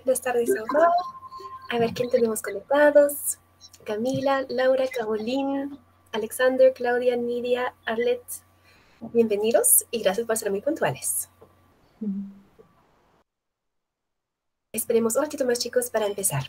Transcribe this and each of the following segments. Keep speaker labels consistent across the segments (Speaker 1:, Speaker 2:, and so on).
Speaker 1: Buenas tardes, Aurora. A ver quién tenemos conectados. Camila, Laura, Caroline, Alexander, Claudia, Nidia, Arlette. Bienvenidos y gracias por ser muy puntuales. Esperemos un ratito más, chicos, para empezar.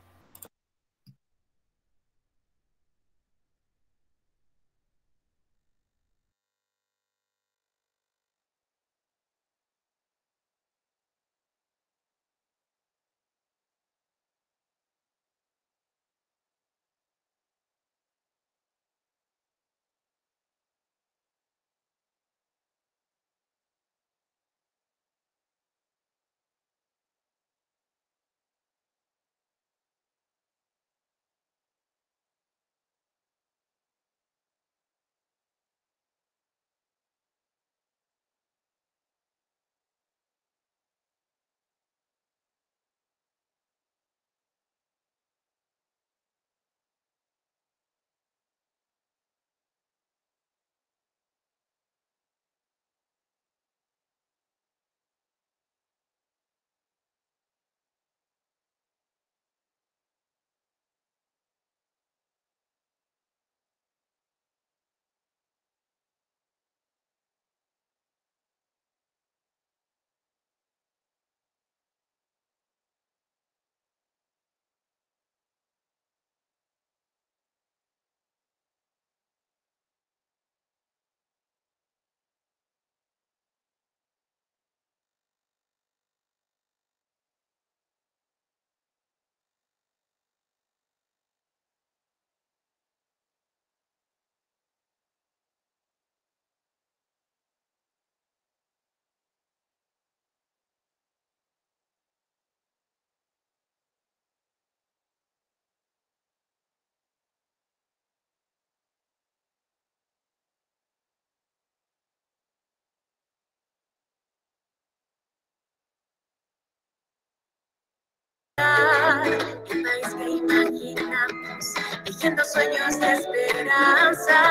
Speaker 2: Un país que imaginamos, tejiendo sueños de esperanza.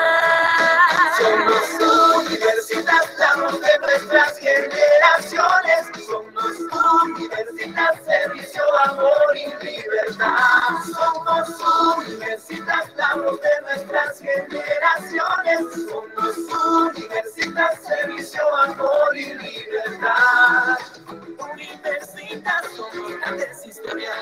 Speaker 3: Somos universidad, la voz de nuestras generaciones. Somos universidad, servicio, amor y libertad. Somos universidad, la voz de nuestras generaciones. Somos universidad, servicio, amor y libertad. Universidad, somos grandes historias.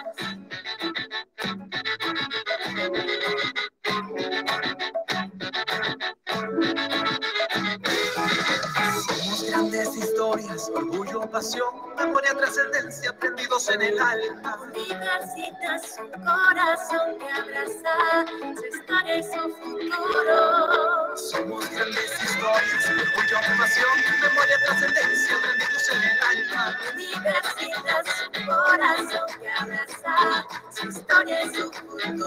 Speaker 3: Somos grandes historias, orgullo, pasión, memoria, trascendencia, aprendidos en el alma.
Speaker 2: Universidad, su corazón que abraza su historia y su futuro.
Speaker 3: Somos grandes historias, orgullo, pasión, memoria, trascendencia, aprendidos en el alma.
Speaker 2: Universidad, su corazón que abraza su historia y su futuro.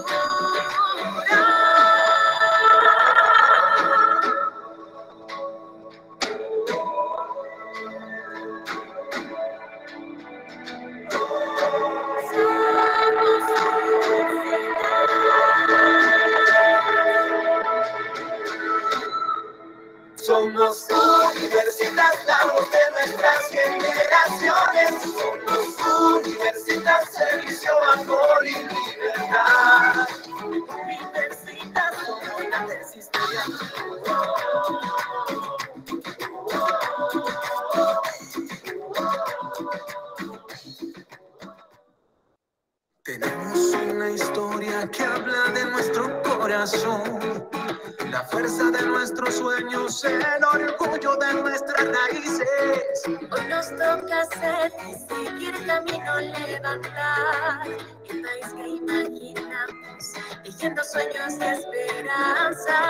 Speaker 3: Somos universidad, la voz de nuestras generaciones. Somos universidad, servicio, amor y libertad.
Speaker 2: Universidad, somos grandes historias.
Speaker 3: Tenemos una historia que habla de nuestro corazón, la fuerza de nuestros sueños, el orgullo de nuestras raíces.
Speaker 2: Hoy nos toca hacer y seguir camino, levantar el país que imaginamos, tejiendo sueños de esperanza.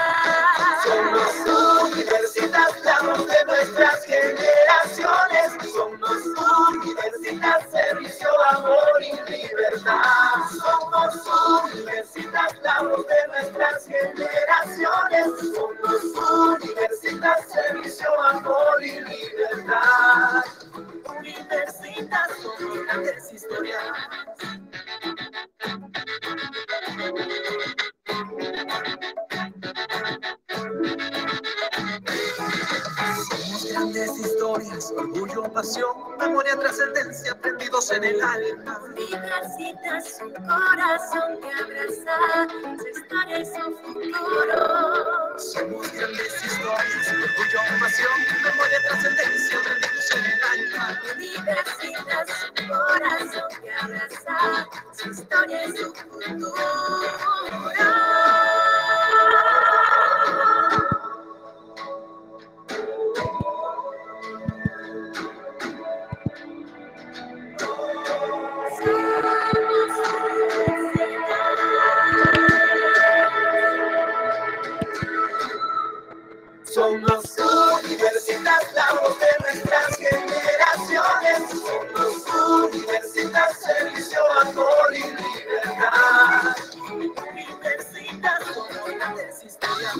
Speaker 3: Somos universidad, la voz de nuestras generaciones. Somos universidad, servicio, amor y libertad. Somos universidad, la voz de nuestras generaciones. Somos universidad, servicio, amor y libertad.
Speaker 2: Universidad, somos grandes historias.
Speaker 3: Somos grandes historias, orgullo, pasión, memoria, trascendencia, aprendidos unidos en el alma.
Speaker 2: Universitas, un corazón que abraza, su historia y su futuro.
Speaker 3: Somos grandes historias, orgullo, pasión, memoria, trascendencia, unidos en el alma.
Speaker 2: Universitas, un corazón que abraza, su historia y su futuro.
Speaker 3: Somos universitas, la voz de nuestras generaciones. Somos universitas, servicio, amor y libertad.
Speaker 2: Universitas, somos grandes historias.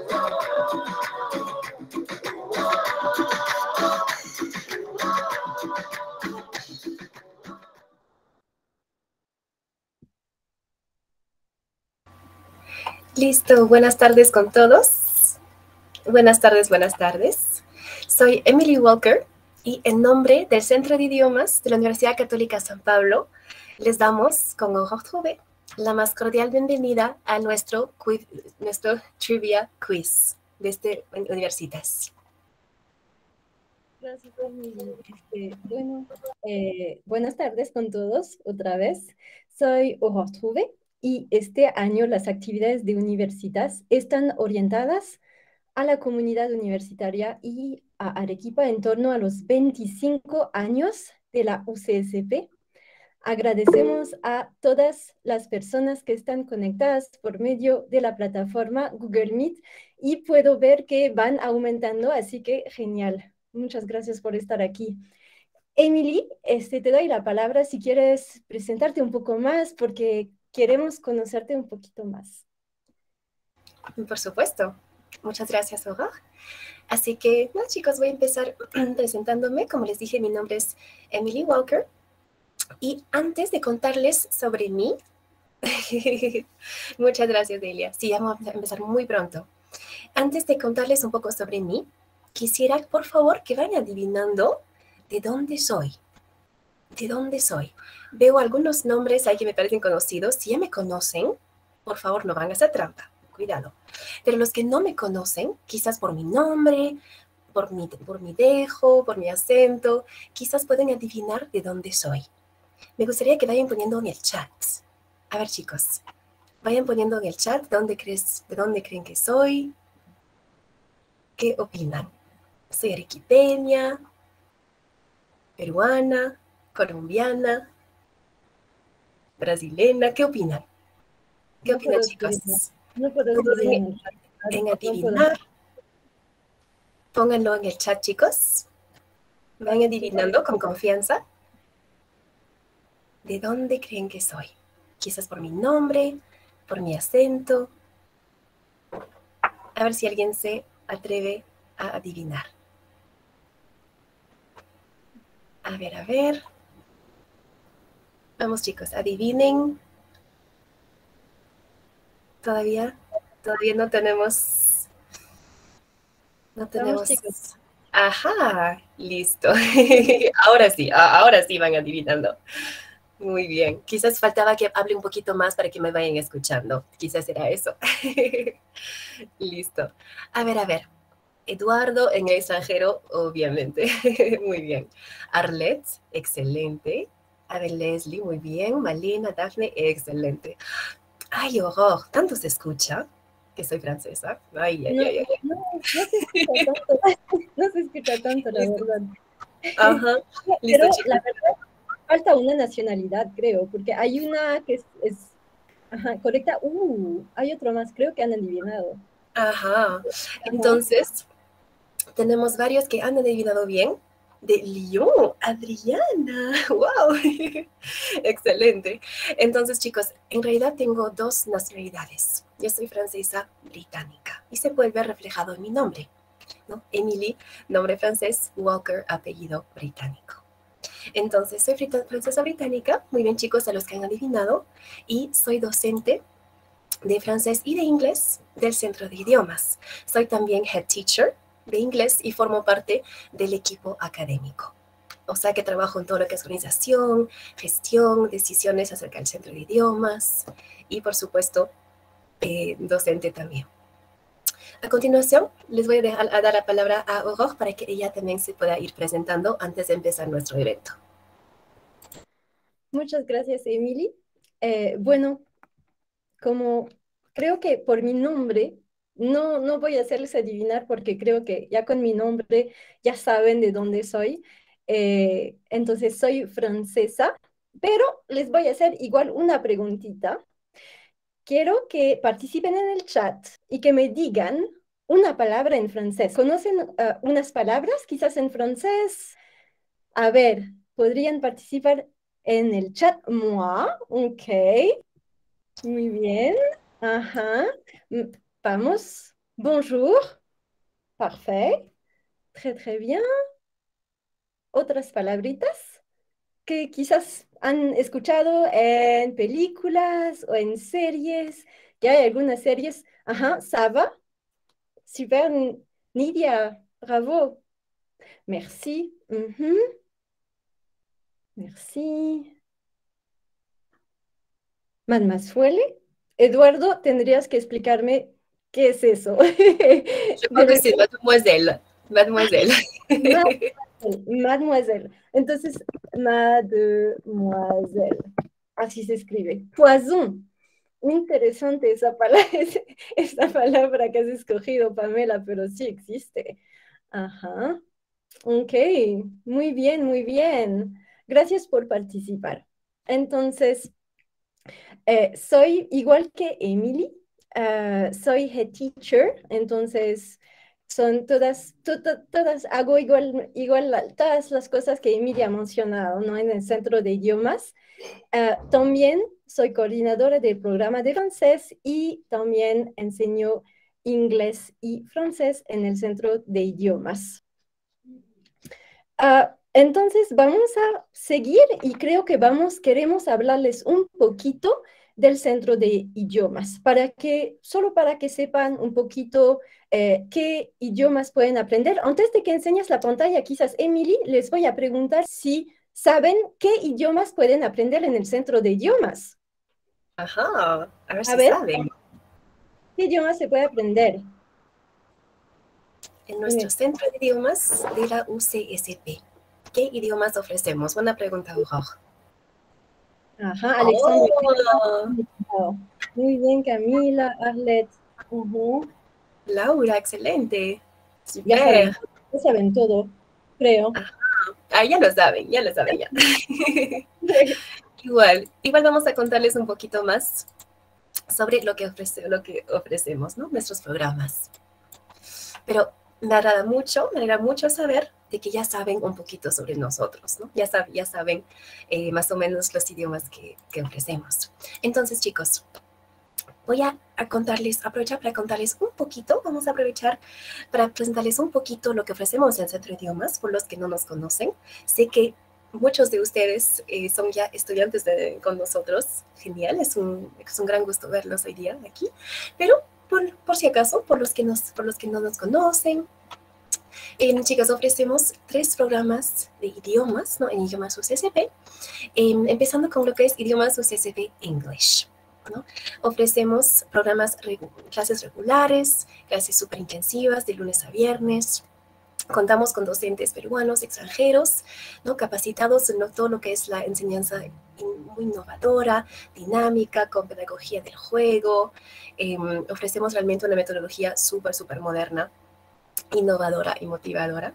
Speaker 1: Listo, buenas tardes con todos. Buenas tardes, buenas tardes. Soy Emily Walker y en nombre del Centro de Idiomas de la Universidad Católica San Pablo, les damos, con Hochschule, la más cordial bienvenida a nuestro Trivia Quiz desde Universitas.
Speaker 4: Gracias, Emily. Bueno, buenas tardes con todos otra vez. Soy Hochschule y este año las actividades de Universitas están orientadas a la comunidad universitaria y a Arequipa en torno a los 25 años de la UCSP. Agradecemos a todas las personas que están conectadas por medio de la plataforma Google Meet y puedo ver que van aumentando, así que genial. Muchas gracias por estar aquí. Emily, te doy la palabra si quieres presentarte un poco más porque queremos conocerte un poquito más.
Speaker 1: Por supuesto. Muchas gracias, Aurore. Así que, bueno, chicos, voy a empezar presentándome. Como les dije, mi nombre es Emily Walker. Y antes de contarles sobre mí, muchas gracias, Delia. Sí, vamos a empezar muy pronto. Antes de contarles un poco sobre mí, quisiera, por favor, que vayan adivinando de dónde soy. ¿De dónde soy? Veo algunos nombres ahí que me parecen conocidos. Si ya me conocen, por favor, no van a hacer trampa. Cuidado. Pero los que no me conocen, quizás por mi nombre, por mi dejo, por mi acento, quizás pueden adivinar de dónde soy. Me gustaría que vayan poniendo en el chat. A ver, chicos, vayan poniendo en el chat de dónde creen que soy. ¿Qué opinan? ¿Soy arequipeña, peruana, colombiana, brasilera? ¿Qué opinan? ¿Qué opinan, chicos?
Speaker 4: No puedo escribir en el chat.
Speaker 1: En adivinar. Pónganlo en el chat, chicos. Van adivinando con confianza. ¿De dónde creen que soy? Quizás por mi nombre, por mi acento. A ver si alguien se atreve a adivinar. A ver. Vamos, chicos, adivinen. Todavía no tenemos.
Speaker 4: Vamos, chicos.
Speaker 1: Ajá, listo. Ahora sí van adivinando. Muy bien. Quizás faltaba que hable un poquito más para que me vayan escuchando. Quizás era eso. Listo. A ver. Eduardo en el extranjero, obviamente. Muy bien. Arlette, excelente. A ver, Leslie, muy bien. Malena, Daphne, excelente. Ay, Aurore, tanto se escucha que soy francesa. Ay.
Speaker 4: No se escucha tanto, la verdad.
Speaker 1: Ajá. Listo,
Speaker 4: pero
Speaker 1: chicos.
Speaker 4: la verdad, falta una nacionalidad, creo, porque hay una que es correcta. Hay otro más, creo que han adivinado.
Speaker 1: Ajá. Entonces, tenemos varios que han adivinado bien. De Lyon, Adriana. ¡Wow! Excelente. Entonces, chicos, en realidad tengo dos nacionalidades. Yo soy francesa británica y se puede ver reflejado en mi nombre, ¿no? Emily, nombre francés, Walker, apellido británico. Entonces, soy francesa británica. Muy bien, chicos, a los que han adivinado. Y soy docente de francés y de inglés del Centro de Idiomas. Soy también head teacher de inglés y formo parte del equipo académico. O sea que trabajo en todo lo que es organización, gestión, decisiones acerca del centro de idiomas y, por supuesto, docente también. A continuación, les voy a dar la palabra a Aurore para que ella también se pueda ir presentando antes de empezar nuestro evento.
Speaker 4: Muchas gracias, Emily. Bueno, como creo que por mi nombre, no voy a hacerles adivinar porque creo que ya con mi nombre ya saben de dónde soy. Entonces soy francesa, pero les voy a hacer igual una preguntita. Quiero que participen en el chat y que me digan una palabra en francés. ¿Conocen unas palabras quizás en francés? A ver, podrían participar en el chat. Moi, ok. Muy bien. Ajá. Vamos. Bonjour. Parfait. Très, très bien. Otras palabritas que quizás han escuchado en películas o en series. Ya hay algunas series. Ajá, ça va. Super, Nidia. Bravo. Merci. Mhm. Merci. Mademoiselle. Eduardo, tendrías que explicarme qué es eso.
Speaker 1: Yo creo que sí, mademoiselle. Mademoiselle.
Speaker 4: Mademoiselle. Entonces, mademoiselle. Así se escribe. Poison. Interesante esa palabra que has escogido, Pamela, pero sí existe. Ajá. Ok. Muy bien, muy bien. Gracias por participar. Entonces, soy igual que Emily, soy head teacher, entonces son todas hago igual todas las cosas que Emily ha mencionado, ¿no? En el centro de idiomas. También soy coordinadora del programa de francés y también enseño inglés y francés en el centro de idiomas. Entonces vamos a seguir y creo que queremos hablarles un poquito del centro de idiomas, solo para que sepan un poquito qué idiomas pueden aprender. Antes de que enseñes la pantalla, quizás Emily, les voy a preguntar si saben qué idiomas pueden aprender en el centro de idiomas.
Speaker 1: Ajá, a ver si
Speaker 4: ver,
Speaker 1: saben.
Speaker 4: ¿Qué idiomas se puede aprender?
Speaker 1: En nuestro centro de idiomas de la UCSP. ¿Qué idiomas ofrecemos? Buena pregunta, Aurore.
Speaker 4: Ajá, Alexandre.
Speaker 1: Oh.
Speaker 4: Muy bien, Camila, Arlette.
Speaker 1: Laura, excelente.
Speaker 4: Ya saben todo, creo.
Speaker 1: Ajá. Ya lo saben ya. Igual vamos a contarles un poquito más sobre lo que ofrecemos, ¿no? Nuestros programas. Pero me alegra mucho saber de que ya saben un poquito sobre nosotros, ¿no? Ya saben más o menos los idiomas que ofrecemos. Entonces, chicos, voy a aprovechar para contarles un poquito, vamos a aprovechar para presentarles un poquito lo que ofrecemos en Centro de Idiomas, por los que no nos conocen. Sé que muchos de ustedes son ya estudiantes con nosotros. Genial, es un gran gusto verlos hoy día aquí. Pero por si acaso, por los que no nos conocen, chicas, ofrecemos 3 programas de idiomas, ¿no? En idiomas UCSP, empezando con lo que es idiomas UCSP English, ¿no? Ofrecemos clases regulares, clases súper intensivas de lunes a viernes. Contamos con docentes peruanos, extranjeros, ¿no? Capacitados en todo lo que es la enseñanza muy innovadora, dinámica, con pedagogía del juego. Ofrecemos realmente una metodología súper moderna, innovadora y motivadora.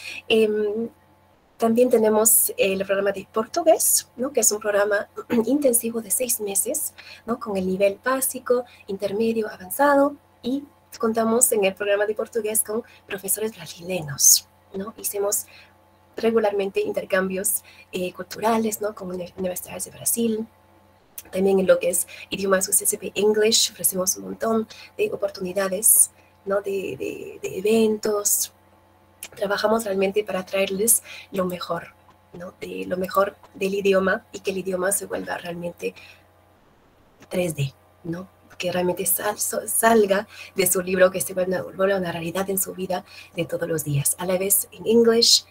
Speaker 1: También tenemos el programa de portugués, ¿no? Que es un programa intensivo de 6 meses, ¿no? Con el nivel básico, intermedio, avanzado, y contamos en el programa de portugués con profesores brasileños, ¿no? Hicimos regularmente intercambios culturales, ¿no? Con universidades de Brasil. También en lo que es idiomas UCSP English ofrecemos un montón de oportunidades, ¿no? de eventos. Trabajamos realmente para traerles lo mejor, ¿no? Lo mejor del idioma, y que el idioma se vuelva realmente 3D, ¿no? Que realmente salga de su libro, que se vuelva una realidad en su vida de todos los días. A la vez en English,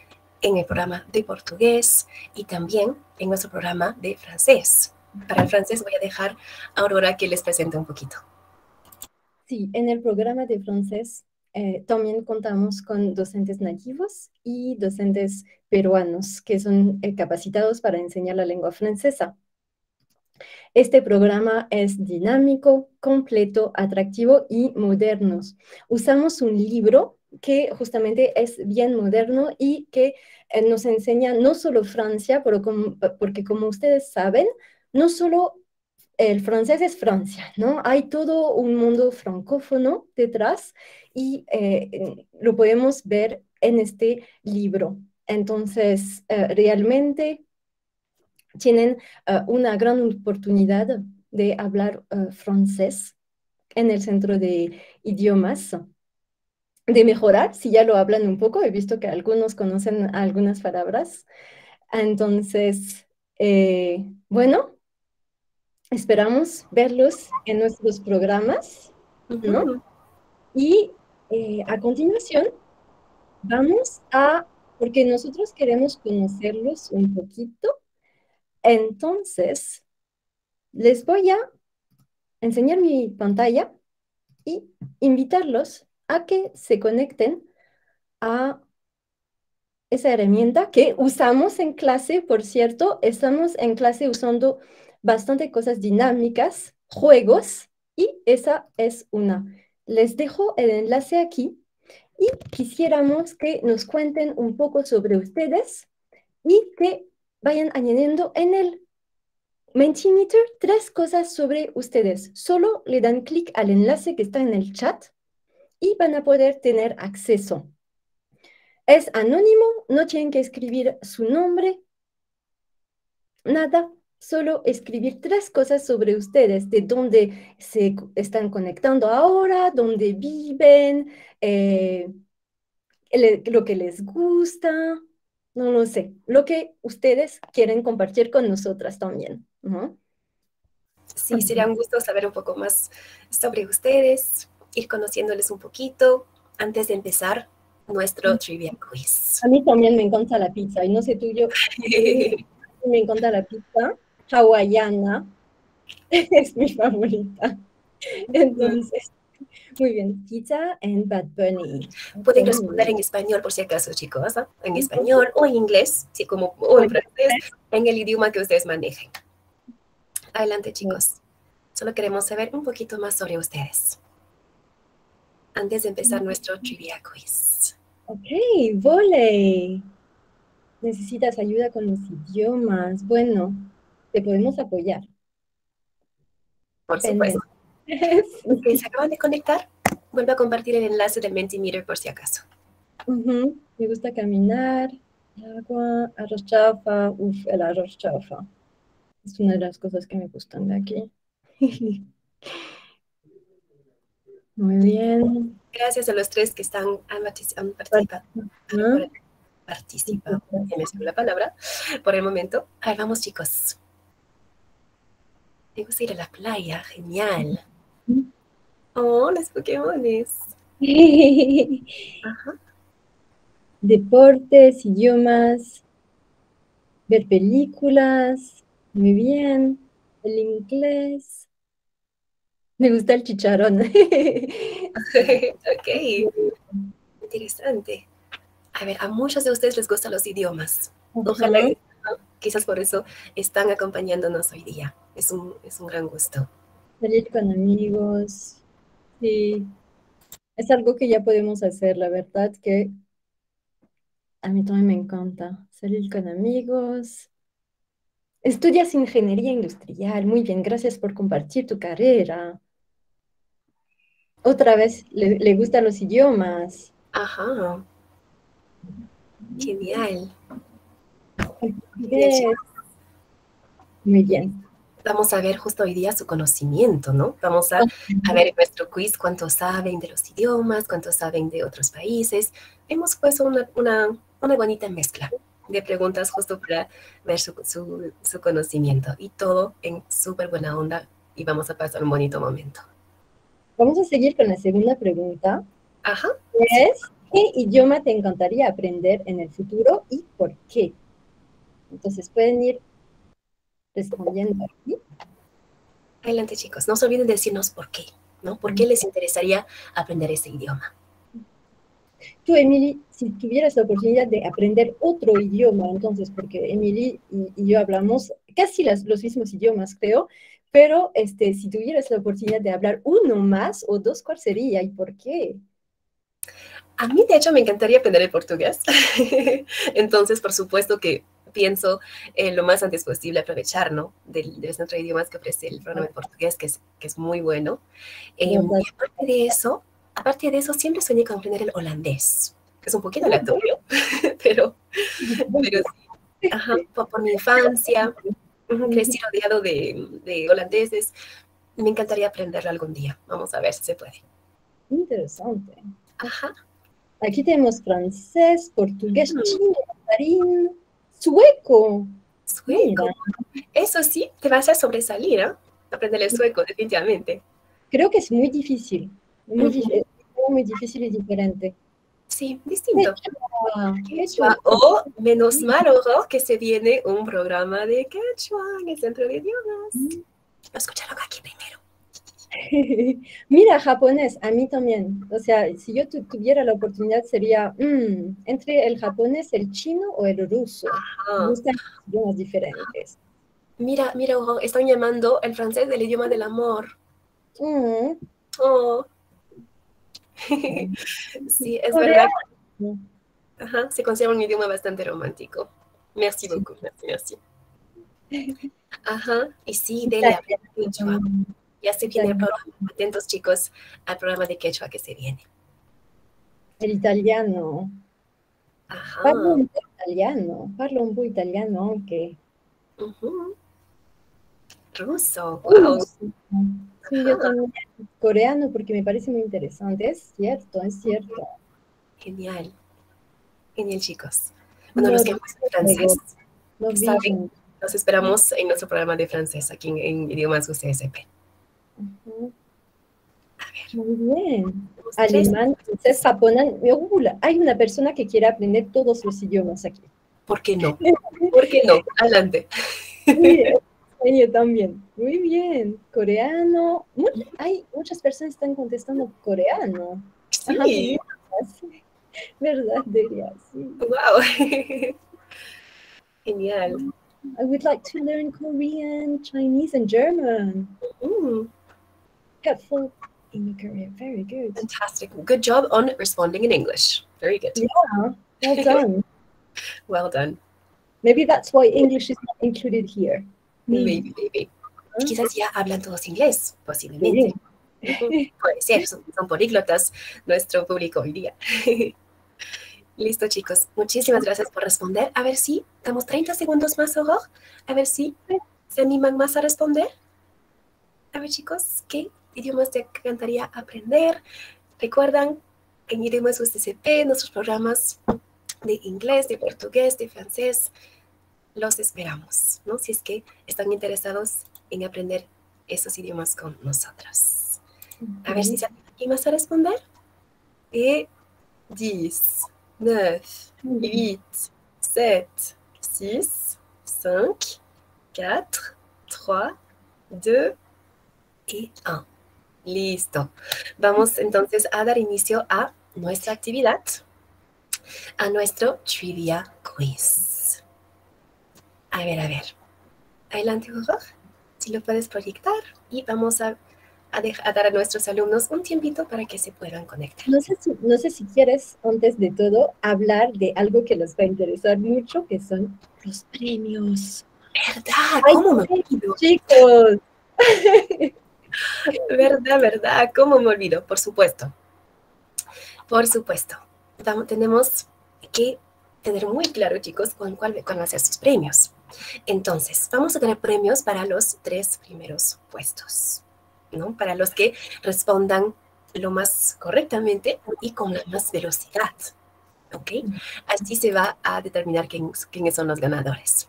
Speaker 1: en el programa de portugués y también en nuestro programa de francés. Para el francés voy a dejar a Aurora que les presente un poquito.
Speaker 4: Sí, en el programa de francés también contamos con docentes nativos y docentes peruanos que son capacitados para enseñar la lengua francesa. Este programa es dinámico, completo, atractivo y moderno. Usamos un libro que justamente es bien moderno y que nos enseña no solo Francia, pero porque como ustedes saben, no solo el francés es Francia, ¿no? Hay todo un mundo francófono detrás y lo podemos ver en este libro. Entonces, realmente tienen una gran oportunidad de hablar francés en el centro de idiomas, de mejorar, si ya lo hablan un poco, he visto que algunos conocen algunas palabras. Entonces, bueno, esperamos verlos en nuestros programas, ¿no? Y a continuación vamos a, porque nosotros queremos conocerlos un poquito, entonces les voy a enseñar mi pantalla y invitarlos a que se conecten a esa herramienta que usamos en clase, por cierto, estamos en clase usando bastante cosas dinámicas, juegos, y esa es una. Les dejo el enlace aquí y quisiéramos que nos cuenten un poco sobre ustedes y que vayan añadiendo en el Mentimeter 3 cosas sobre ustedes. Solo le dan clic al enlace que está en el chat y van a poder tener acceso. Es anónimo, no tienen que escribir su nombre, nada, solo escribir 3 cosas sobre ustedes, de dónde se están conectando ahora, dónde viven, lo que les gusta, no lo sé, lo que ustedes quieren compartir con nosotras también, ¿no?
Speaker 1: Sí, sería un gusto saber un poco más sobre ustedes, ir conociéndoles un poquito antes de empezar nuestro trivia quiz.
Speaker 4: A mí también me encanta la pizza, y no sé tú, me encanta la pizza hawaiana, es mi favorita. Entonces, muy bien, pizza and Bad Bunny.
Speaker 1: Pueden responder en español por si acaso, chicos, ¿no? En español o en inglés, sí, o en francés, en el idioma que ustedes manejen. Adelante, chicos. Solo queremos saber un poquito más sobre ustedes antes de empezar nuestro trivia quiz.
Speaker 4: Ok, Voley. ¿Necesitas ayuda con los idiomas? Bueno, te podemos apoyar.
Speaker 1: Por supuesto. Ok, ¿se acaban de conectar? Vuelvo a compartir el enlace del Mentimeter por si acaso.
Speaker 4: Me gusta caminar, agua, arroz chaufa. Uf, el arroz chaufa. Es una de las cosas que me gustan de aquí. Muy bien.
Speaker 1: Gracias a los 3 que han participado. Ya me salió la palabra por el momento. A ver, vamos, chicos. Me gusta ir a la playa. Genial. Oh, los Pokémones. Ajá.
Speaker 4: Deportes, idiomas, ver películas. Muy bien. El inglés. Me gusta el chicharrón.
Speaker 1: Ok. Interesante. A ver, a muchos de ustedes les gustan los idiomas. Ojalá, quizás por eso están acompañándonos hoy día. Es un gran gusto.
Speaker 4: Salir con amigos. Sí. Es algo que ya podemos hacer, la verdad que a mí también me encanta. Salir con amigos. Estudias ingeniería industrial. Muy bien, gracias por compartir tu carrera. Otra vez le gustan los idiomas.
Speaker 1: Ajá. Genial.
Speaker 4: Muy bien.
Speaker 1: Vamos a ver justo hoy día su conocimiento, ¿no? Vamos a ver en nuestro quiz cuánto saben de los idiomas, cuánto saben de otros países. Hemos puesto una bonita mezcla de preguntas justo para ver su conocimiento y todo en súper buena onda y vamos a pasar un bonito momento.
Speaker 4: Vamos a seguir con la segunda pregunta.
Speaker 1: Ajá.
Speaker 4: Es, ¿Qué idioma te encantaría aprender en el futuro y por qué? Entonces pueden ir respondiendo aquí.
Speaker 1: Adelante, chicos. No se olviden de decirnos por qué, ¿no? ¿Por qué les interesaría aprender ese idioma?
Speaker 4: Tú, Emily, si tuvieras la oportunidad de aprender otro idioma, entonces, porque Emily y yo hablamos casi los mismos idiomas, creo, pero si tuvieras la oportunidad de hablar uno más o dos, ¿cuál sería y por qué?
Speaker 1: A mí, de hecho, me encantaría aprender el portugués. Entonces, por supuesto que pienso lo más antes posible aprovechar, ¿no? De los otros idiomas que ofrece el programa de portugués, que es muy bueno. Y aparte de eso, siempre soñé con aprender el holandés, que es un poquito aleatorio, pero sí. Ajá, por mi infancia, crecí rodeado de holandeses. Me encantaría aprenderlo algún día. Vamos a ver si se puede.
Speaker 4: Interesante.
Speaker 1: Ajá.
Speaker 4: Aquí tenemos francés, portugués, chino, mandarín, sueco.
Speaker 1: Sueco.
Speaker 4: Mira.
Speaker 1: Eso sí, te vas a sobresalir, ¿eh? Aprender el sueco, definitivamente.
Speaker 4: Creo que es muy difícil, muy difícil y diferente.
Speaker 1: Sí, distinto.
Speaker 4: Quechua.
Speaker 1: O, menos mal, ojo, que se viene un programa de quechua en el Centro de Idiomas. Lo escucharon aquí primero.
Speaker 4: Mira, japonés, a mí también. O sea, si yo tuviera la oportunidad sería entre el japonés, el chino o el ruso. Me gustan idiomas diferentes.
Speaker 1: Mira, ojo, están llamando el francés del idioma del amor. Oh. Sí, es verdad. Ajá, se considera un idioma bastante romántico. Merci beaucoup, merci. Ajá, y sí, dele quechua. Ya se viene el programa. Atentos, chicos, al programa de quechua que se viene.
Speaker 4: El italiano.
Speaker 1: Ajá.
Speaker 4: Parlo un poco italiano, aunque...
Speaker 1: Ruso, wow.
Speaker 4: Sí, yo también. Coreano, porque me parece muy interesante. Es cierto, es cierto.
Speaker 1: Genial. Genial, chicos. Bueno, los que hablan francés, saben, nos esperamos en nuestro programa de francés aquí en Idiomas UCSP.
Speaker 4: A ver. Muy bien. Alemán, francés, japonés. Hay una persona que quiere aprender todos los idiomas aquí.
Speaker 1: ¿Por qué no? ¿Por qué no? Adelante.
Speaker 4: Yo también. Muy bien. Coreano. Hay muchas personas que están contestando coreano.
Speaker 1: Sí.
Speaker 4: ¿Verdad, Delia? Sí.
Speaker 1: Wow. Genial.
Speaker 4: I would like to learn Korean, Chinese, and German. Helpful in your career. Very good.
Speaker 1: Fantastic. Good job on responding in English. Very good.
Speaker 4: Yeah, well done.
Speaker 1: Well done.
Speaker 4: Maybe that's why English is not included here.
Speaker 1: Maybe. Quizás ya hablan todos inglés, posiblemente. Puede ser, son políglotas nuestro público hoy día. Listo, chicos. Muchísimas gracias por responder. A ver si damos 30 segundos más, Aurore. A ver si se animan más a responder. A ver, chicos, ¿qué idiomas te encantaría aprender? Recuerdan, en Idiomas UCSP, nuestros programas de inglés, de portugués, de francés, los esperamos, ¿no? Si es que están interesados en aprender esos idiomas con nosotros. A ver si se animan más a responder. 10, 9, 8, 7, 6, 5, 4, 3, 2 y 1. Listo. Vamos entonces a dar inicio a nuestra actividad, a nuestro Trivia Quiz. A ver. Adelante, Aurore, si lo puedes proyectar y vamos a dar a nuestros alumnos un tiempito para que se puedan conectar.
Speaker 4: No sé si quieres, antes de todo, hablar de algo que les va a interesar mucho, que son los premios.
Speaker 1: ¿Verdad? ¿Cómo me olvido?
Speaker 4: Chicos.
Speaker 1: ¿Verdad? ¿Cómo me olvido? Por supuesto. Tenemos que tener muy claro, chicos, cuál van a ser sus premios. Entonces, vamos a tener premios para los 3 primeros puestos, ¿no? Para los que respondan lo más correctamente y con la más velocidad, ¿ok? Así se va a determinar quiénes son los ganadores.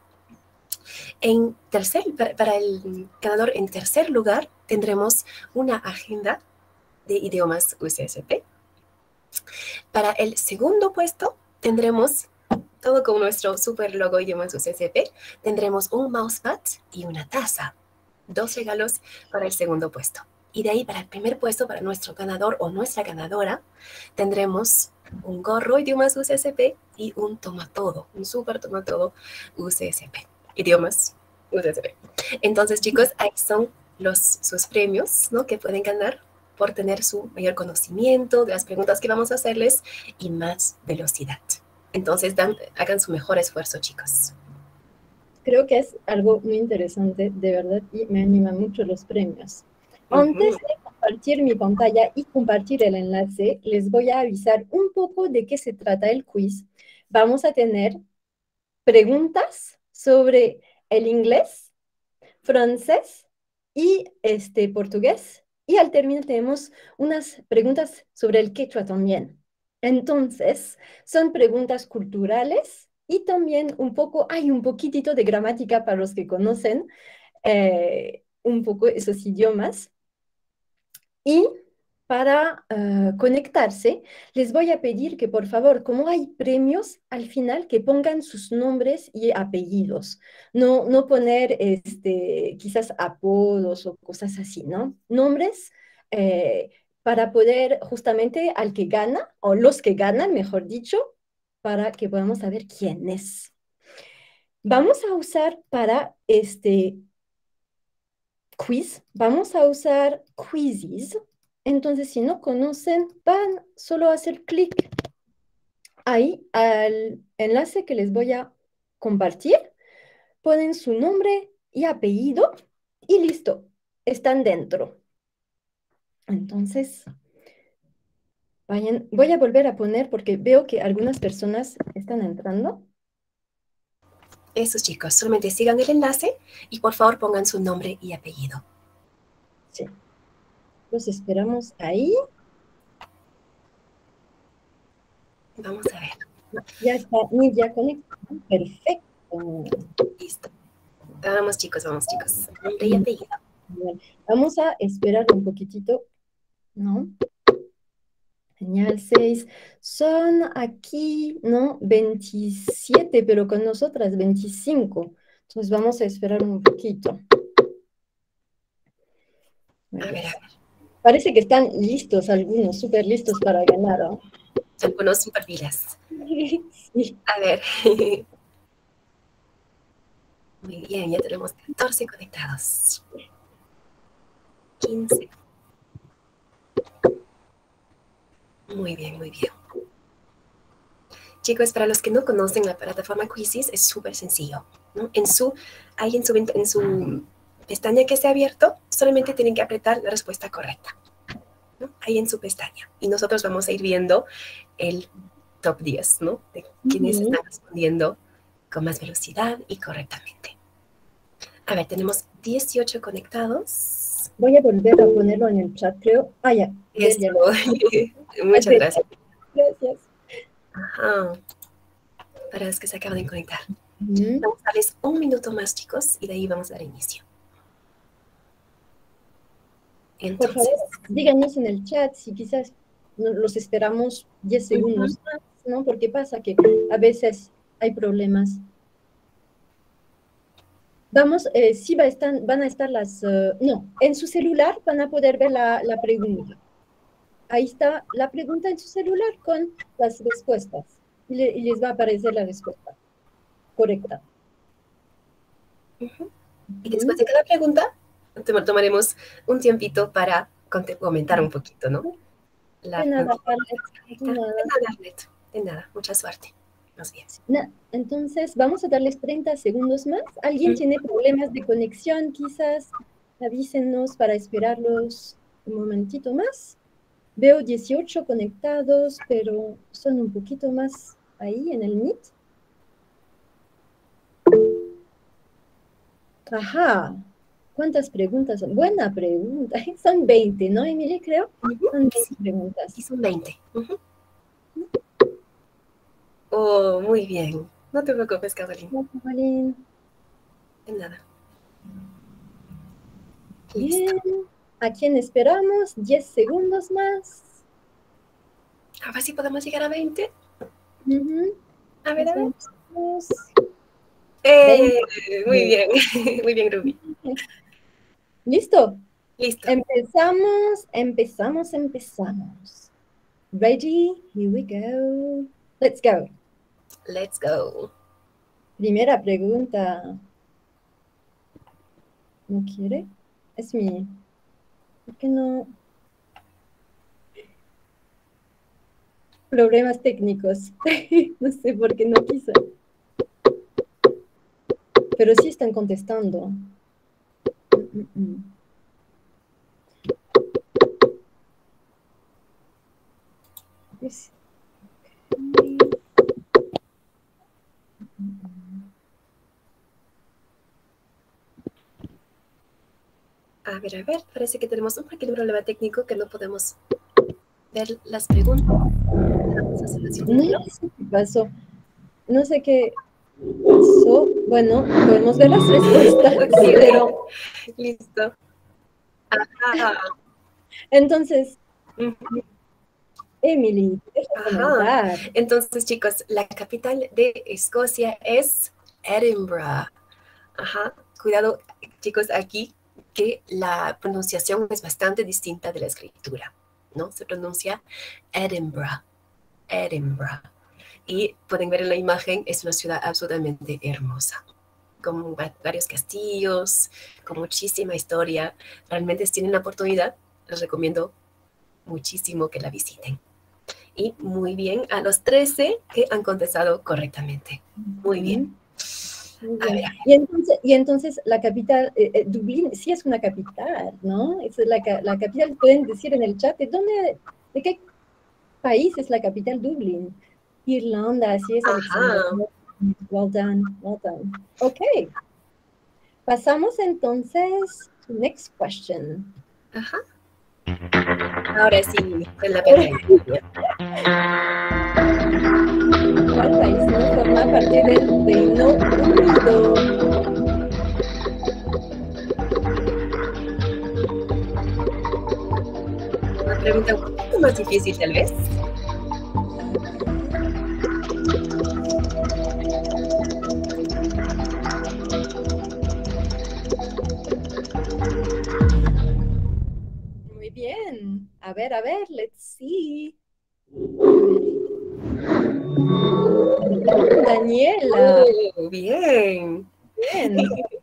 Speaker 1: Para el ganador en tercer lugar, tendremos una agenda de idiomas UCSP. Para el segundo puesto tendremos, todo con nuestro super logo idiomas UCSP, tendremos un mousepad y una taza. 2 regalos para el segundo puesto. Y de ahí para el primer puesto, para nuestro ganador o nuestra ganadora, tendremos un gorro idiomas UCSP y un tomatodo, un super tomatodo UCSP. Idiomas UCSP. Entonces, chicos, ahí son sus premios, ¿no?, que pueden ganar por tener su mayor conocimiento de las preguntas que vamos a hacerles y más velocidad. Entonces, hagan su mejor esfuerzo, chicos.
Speaker 4: Creo que es algo muy interesante, de verdad, y me anima mucho los premios. Antes de compartir mi pantalla y compartir el enlace, les voy a avisar un poco de qué se trata el quiz. Vamos a tener preguntas sobre el inglés, francés y portugués. Y al término tenemos unas preguntas sobre el quechua también. Entonces, son preguntas culturales y también hay un poquitito de gramática para los que conocen un poco esos idiomas. Y para conectarse, les voy a pedir que, por favor, como hay premios, al final que pongan sus nombres y apellidos. No poner quizás apodos o cosas así, ¿no? Nombres para poder justamente al que gana, o los que ganan, mejor dicho, para que podamos saber quién es. Vamos a usar para este quiz, vamos a usar Quizzes. Entonces, si no conocen, van solo a hacer clic ahí al enlace que les voy a compartir, ponen su nombre y apellido y listo, están dentro. Entonces, voy a volver a poner porque veo que algunas personas están entrando.
Speaker 1: Eso, chicos, solamente sigan el enlace y por favor pongan su nombre y apellido.
Speaker 4: Sí. Los esperamos ahí.
Speaker 1: Vamos a ver.
Speaker 4: Ya está Nidia conectada. Perfecto.
Speaker 1: Listo. Vamos, chicos, nombre y apellido.
Speaker 4: Bien. Vamos a esperar un poquitito, ¿no? Señal 6. Son aquí, ¿no? 27, pero con nosotras 25. Entonces vamos a esperar un poquito.
Speaker 1: A ver.
Speaker 4: Parece que están listos algunos, súper listos para ganar, ¿no?
Speaker 1: Algunos súper pilas.
Speaker 4: Sí.
Speaker 1: A ver. Muy bien, ya tenemos 14 conectados. 15. Muy bien, muy bien. Chicos, para los que no conocen la plataforma Quizzes, es súper sencillo, ¿no? En su pestaña que se ha abierto, solamente tienen que apretar la respuesta correcta, ¿no? Ahí en su pestaña. Y nosotros vamos a ir viendo el top 10, ¿no? De quienes están respondiendo con más velocidad y correctamente. A ver, tenemos 18 conectados.
Speaker 4: Voy a volver a ponerlo en el chat, creo. Ah, ya.
Speaker 1: Muchas gracias.
Speaker 4: Gracias.
Speaker 1: Ajá. Para los que se acaban de conectar. Vamos a darles un minuto más, chicos, y de ahí vamos a dar inicio. Entonces,
Speaker 4: por favor, díganos en el chat si quizás los esperamos 10 segundos más, ¿no? Porque pasa que a veces hay problemas. Vamos, sí van a estar las... no, en su celular van a poder ver la pregunta. Ahí está la pregunta en su celular con las respuestas. Y les va a aparecer la respuesta correcta.
Speaker 1: Y después de cada pregunta, tomaremos un tiempito para comentar un poquito, ¿no?
Speaker 4: De nada,
Speaker 1: Arlet. De nada, mucha suerte. Más bien.
Speaker 4: Entonces, vamos a darles 30 segundos más. ¿Alguien tiene problemas de conexión? Quizás avísenos para esperarlos un momentito más. Veo 18 conectados, pero son un poquito más ahí en el Meet. Ajá. ¿Cuántas preguntas son? Buena pregunta. Son 20, ¿no, Emilia? Creo. Son 20 preguntas.
Speaker 1: Sí, son 20. Oh, muy bien. No te preocupes, Carolina.
Speaker 4: No, Carolina.
Speaker 1: De nada.
Speaker 4: Bien. ¿A quién esperamos? 10 segundos más.
Speaker 1: A ver si podemos llegar a 20.
Speaker 4: Ujú.
Speaker 1: A ver, a ver.
Speaker 4: Vamos.
Speaker 1: Muy bien, muy bien, Ruby.
Speaker 4: ¿Listo?
Speaker 1: Listo.
Speaker 4: Empezamos. Ready? Here we go. Let's go.
Speaker 1: Let's go.
Speaker 4: Primera pregunta. ¿No quiere? Es mi. ¿Por qué no? Problemas técnicos. No sé por qué no quiso. Pero sí están contestando. Pues,
Speaker 1: A ver, parece que tenemos un pequeño problema técnico que no podemos ver las preguntas. Vamos a hacerlo así.
Speaker 4: no sé qué pasó. No sé qué pasó. Bueno, podemos ver las respuestas,
Speaker 1: Ok,
Speaker 4: pero...
Speaker 1: listo. Ajá.
Speaker 4: Entonces,
Speaker 1: Ujú.
Speaker 4: Emily, deja
Speaker 1: Ajá.
Speaker 4: comentar.
Speaker 1: Entonces, chicos, la capital de Escocia es Edinburgh. Ajá. Cuidado, chicos, aquí que la pronunciación es bastante distinta de la escritura, ¿no? Se pronuncia Edinburgh, Edinburgh. Y pueden ver en la imagen, es una ciudad absolutamente hermosa, con varios castillos, con muchísima historia. Realmente si tienen la oportunidad, les recomiendo muchísimo que la visiten. Y muy bien a los 13 que han contestado correctamente. Muy bien.
Speaker 4: Muy
Speaker 1: A
Speaker 4: bien.
Speaker 1: ver.
Speaker 4: Y entonces la capital, Dublín, sí es una capital, ¿no? Es la capital, pueden decir en el chat, ¿de qué país es la capital Dublín? Irlanda, así es, Alexander.
Speaker 1: Ajá.
Speaker 4: Well done, well done. Ok. Pasamos entonces to next question.
Speaker 1: Ajá. Ahora sí, en la pantalla.
Speaker 4: ¿Cuál país no forma parte del Reino Unido?
Speaker 1: Una pregunta un poquito más difícil, tal vez.
Speaker 4: Muy bien. A ver, let's see. Daniela.
Speaker 1: Oh, bien.
Speaker 4: Bien.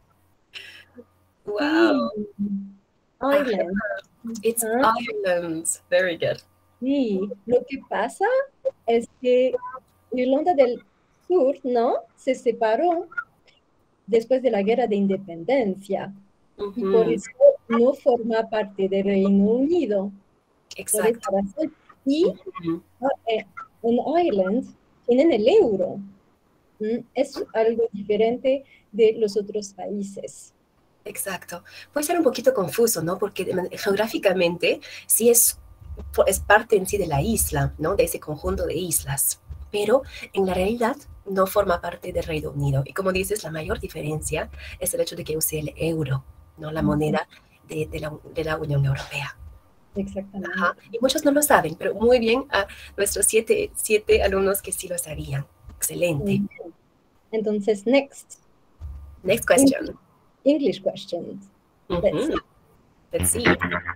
Speaker 1: Wow.
Speaker 4: Ireland.
Speaker 1: It's Ireland. Very good.
Speaker 4: Sí, lo que pasa es que Irlanda del Sur, ¿no? Se separó después de la Guerra de Independencia y por eso no forma parte del Reino Unido. Por esa
Speaker 1: Exacto.
Speaker 4: razón. Y en Ireland tienen el euro. Es algo diferente de los otros países.
Speaker 1: Exacto. Puede ser un poquito confuso, ¿no? Porque geográficamente sí es parte en sí de la isla, ¿no? De ese conjunto de islas. Pero en la realidad no forma parte del Reino Unido. Y como dices, la mayor diferencia es el hecho de que use el euro, ¿no? La moneda de la Unión Europea.
Speaker 4: Exactamente.
Speaker 1: Ajá. Y muchos no lo saben, pero muy bien a nuestros siete alumnos que sí lo sabían. Excelente.
Speaker 4: Entonces, next
Speaker 1: question.
Speaker 4: English questions. Let's see.
Speaker 1: Let's see.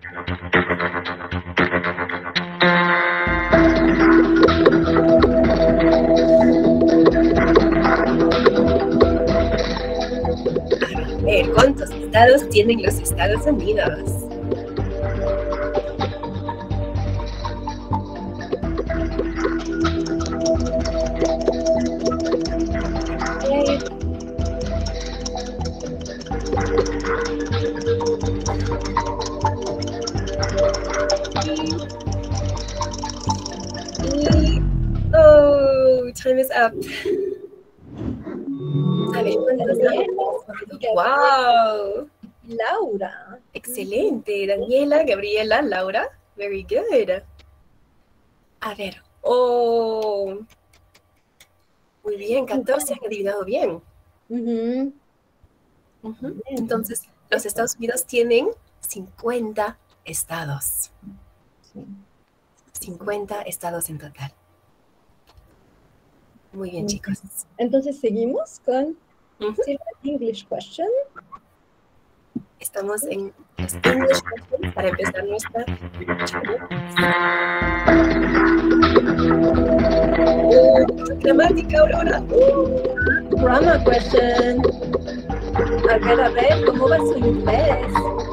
Speaker 1: A ver, ¿cuántos estados tienen los Estados Unidos? Oh, time is up. A ver, ¿cuántos hay? ¡Wow!
Speaker 4: Laura.
Speaker 1: Excelente. Daniela, Gabriela, Laura. Very good. A ver. Oh. Muy bien, 14 han adivinado bien. Entonces, los Estados Unidos tienen 50 estados. 50 estados en total. Muy bien, chicos.
Speaker 4: Entonces seguimos con
Speaker 1: Ujú.
Speaker 4: English question.
Speaker 1: Estamos en los English questions para empezar nuestra gramática, Aurora.
Speaker 4: Grammar question. A ver, ¿cómo va su inglés?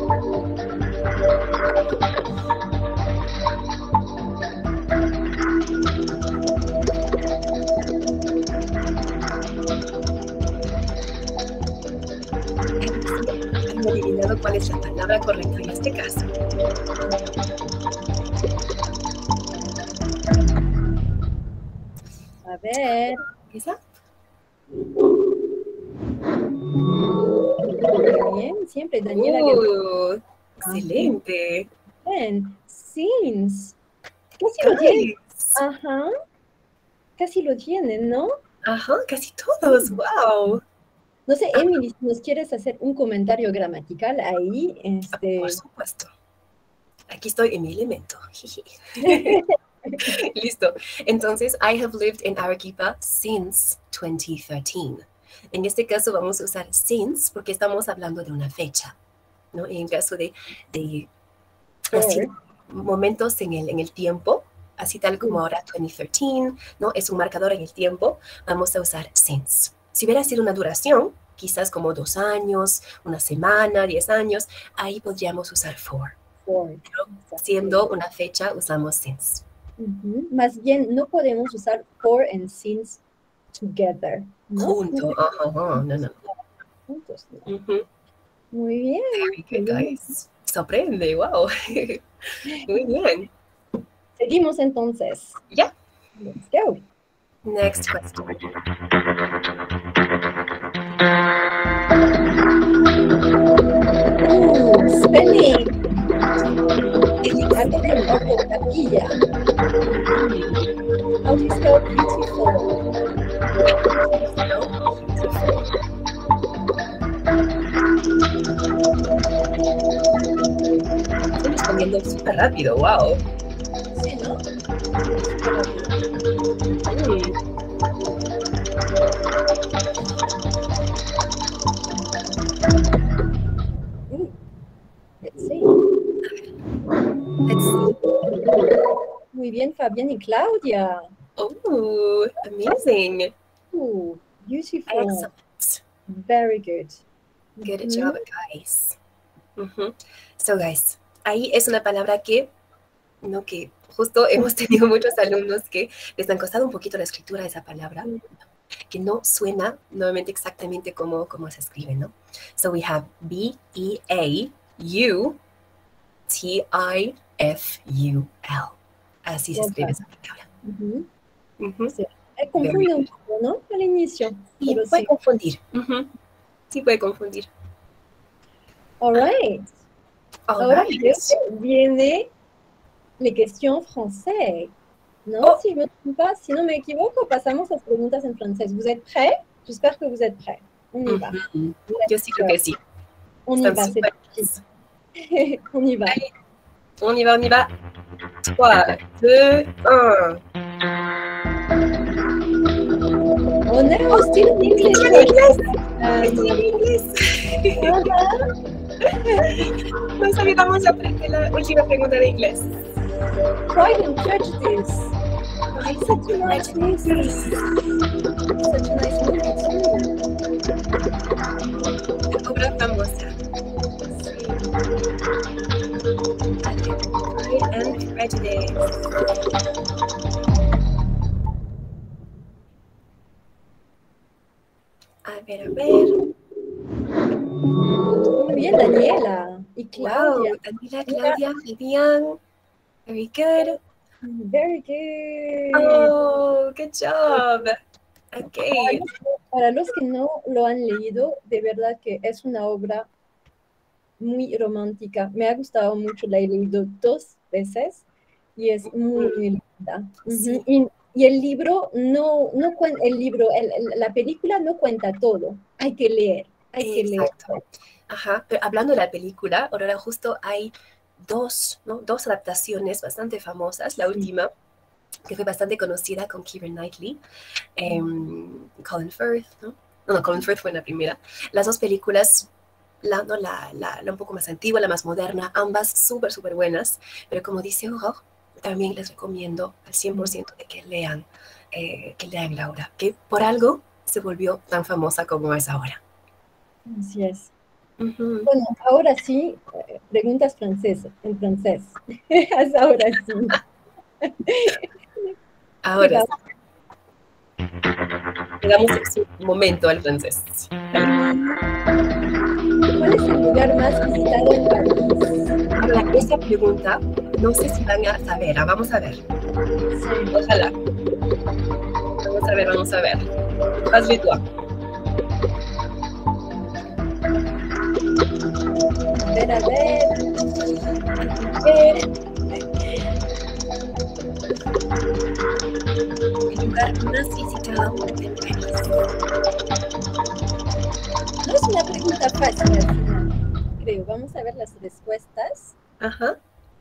Speaker 1: Han adivinado cuál es la palabra correcta en este caso.
Speaker 4: A ver.
Speaker 1: ¿Esa?
Speaker 4: Bien, siempre Daniela.
Speaker 1: Excelente.
Speaker 4: Bien. Since. Casi lo tienen.
Speaker 1: Guys.
Speaker 4: Ajá. Casi lo tienen, ¿no?
Speaker 1: Ajá, casi todos. Wow.
Speaker 4: No sé, Emily, si nos quieres hacer un comentario gramatical ahí.
Speaker 1: Por supuesto. Aquí estoy en mi elemento. Listo. Entonces, I have lived in Arequipa since 2013. En este caso vamos a usar since porque estamos hablando de una fecha, ¿no? En caso de así, momentos en el tiempo, así tal como ahora 2013, ¿no? Es un marcador en el tiempo, vamos a usar since. Si hubiera sido una duración, quizás como 2 años, una semana, 10 años, ahí podríamos usar for. Pero siendo una fecha, usamos since.
Speaker 4: Más bien, no podemos usar for and since together, ¿no?
Speaker 1: Junto, no.
Speaker 4: Juntos, ¿no? Muy bien.
Speaker 1: Very good, guys. Sorprende, wow. Muy bien.
Speaker 4: Seguimos entonces.
Speaker 1: Yeah.
Speaker 4: Let's go.
Speaker 1: Next question.
Speaker 4: Spelling. Ortografía. How do you spell beautiful?
Speaker 1: Estoy respondiendo súper rápido, wow.
Speaker 4: Sí, ¿no? Let's see. Muy bien, Fabián y Claudia.
Speaker 1: Oh, amazing.
Speaker 4: Beautiful.
Speaker 1: Excellent.
Speaker 4: Very good.
Speaker 1: Good job, guys. So, guys, ahí es una palabra que justo hemos tenido muchos alumnos que les han costado un poquito la escritura de esa palabra, que no suena nuevamente exactamente como se escribe, ¿no? So we have B-E-A-U-T-I-F-U-L. Así se escribe esa palabra.
Speaker 4: Se confunde un poco, ¿no? Al inicio.
Speaker 1: Sí, puede confundir. Sí, puede confundir.
Speaker 4: All right. Ahora viene la cuestión française, ¿no? Si no me equivoco, pasamos las preguntas en francés. ¿Vous êtes prêts? J'espère que vous êtes prêts. On y va.
Speaker 1: Yo sí creo que sí.
Speaker 4: On y va, c'est parti. On y va.
Speaker 1: Allez, on y va. 3, 2, 1.
Speaker 4: Oh no, still in English.
Speaker 1: Estoy en inglés. Nos olvidamos aprender la última pregunta de inglés.
Speaker 4: Pride and Prejudice. It's such a nice movie. Such a nice movie too.
Speaker 1: Obra famosa. Pride and Prejudice. A ver.
Speaker 4: Muy bien, Daniela. Y Claudia.
Speaker 1: Wow, Daniela, Claudia, Vivian. Very good.
Speaker 4: Very good.
Speaker 1: Oh, good job. Okay.
Speaker 4: Para los que no lo han leído, de verdad que es una obra muy romántica. Me ha gustado mucho, la he leído 2 veces y es muy linda.
Speaker 1: Sí.
Speaker 4: Y el libro no cuenta, la película no cuenta todo. Hay que leer.
Speaker 1: Exacto. Ajá, pero hablando de la película, ahora justo hay dos adaptaciones bastante famosas. La última, que fue bastante conocida con Keira Knightley, Colin Firth, ¿no? No, Colin Firth fue en la primera. Las dos películas, la un poco más antigua, la más moderna, ambas súper, súper buenas, pero como dice Hugo, también les recomiendo al 100% de que lean Laura, que por algo se volvió tan famosa como es ahora.
Speaker 4: Así es.
Speaker 1: Ujú.
Speaker 4: Bueno, ahora sí, preguntas en francés. Ahora sí.
Speaker 1: Ahora sí. Le damos su momento al francés.
Speaker 4: ¿Cuál es el lugar más visitado en París?
Speaker 1: Ahora, esa pregunta, no sé si van a saber. Vamos a ver.
Speaker 4: Sí.
Speaker 1: Ojalá. Vamos a ver. Vas-y toi.
Speaker 4: A ver.
Speaker 1: El lugar más visitado en París.
Speaker 4: No es una pregunta fácil al final, creo. Vamos a ver las respuestas.
Speaker 1: Ajá.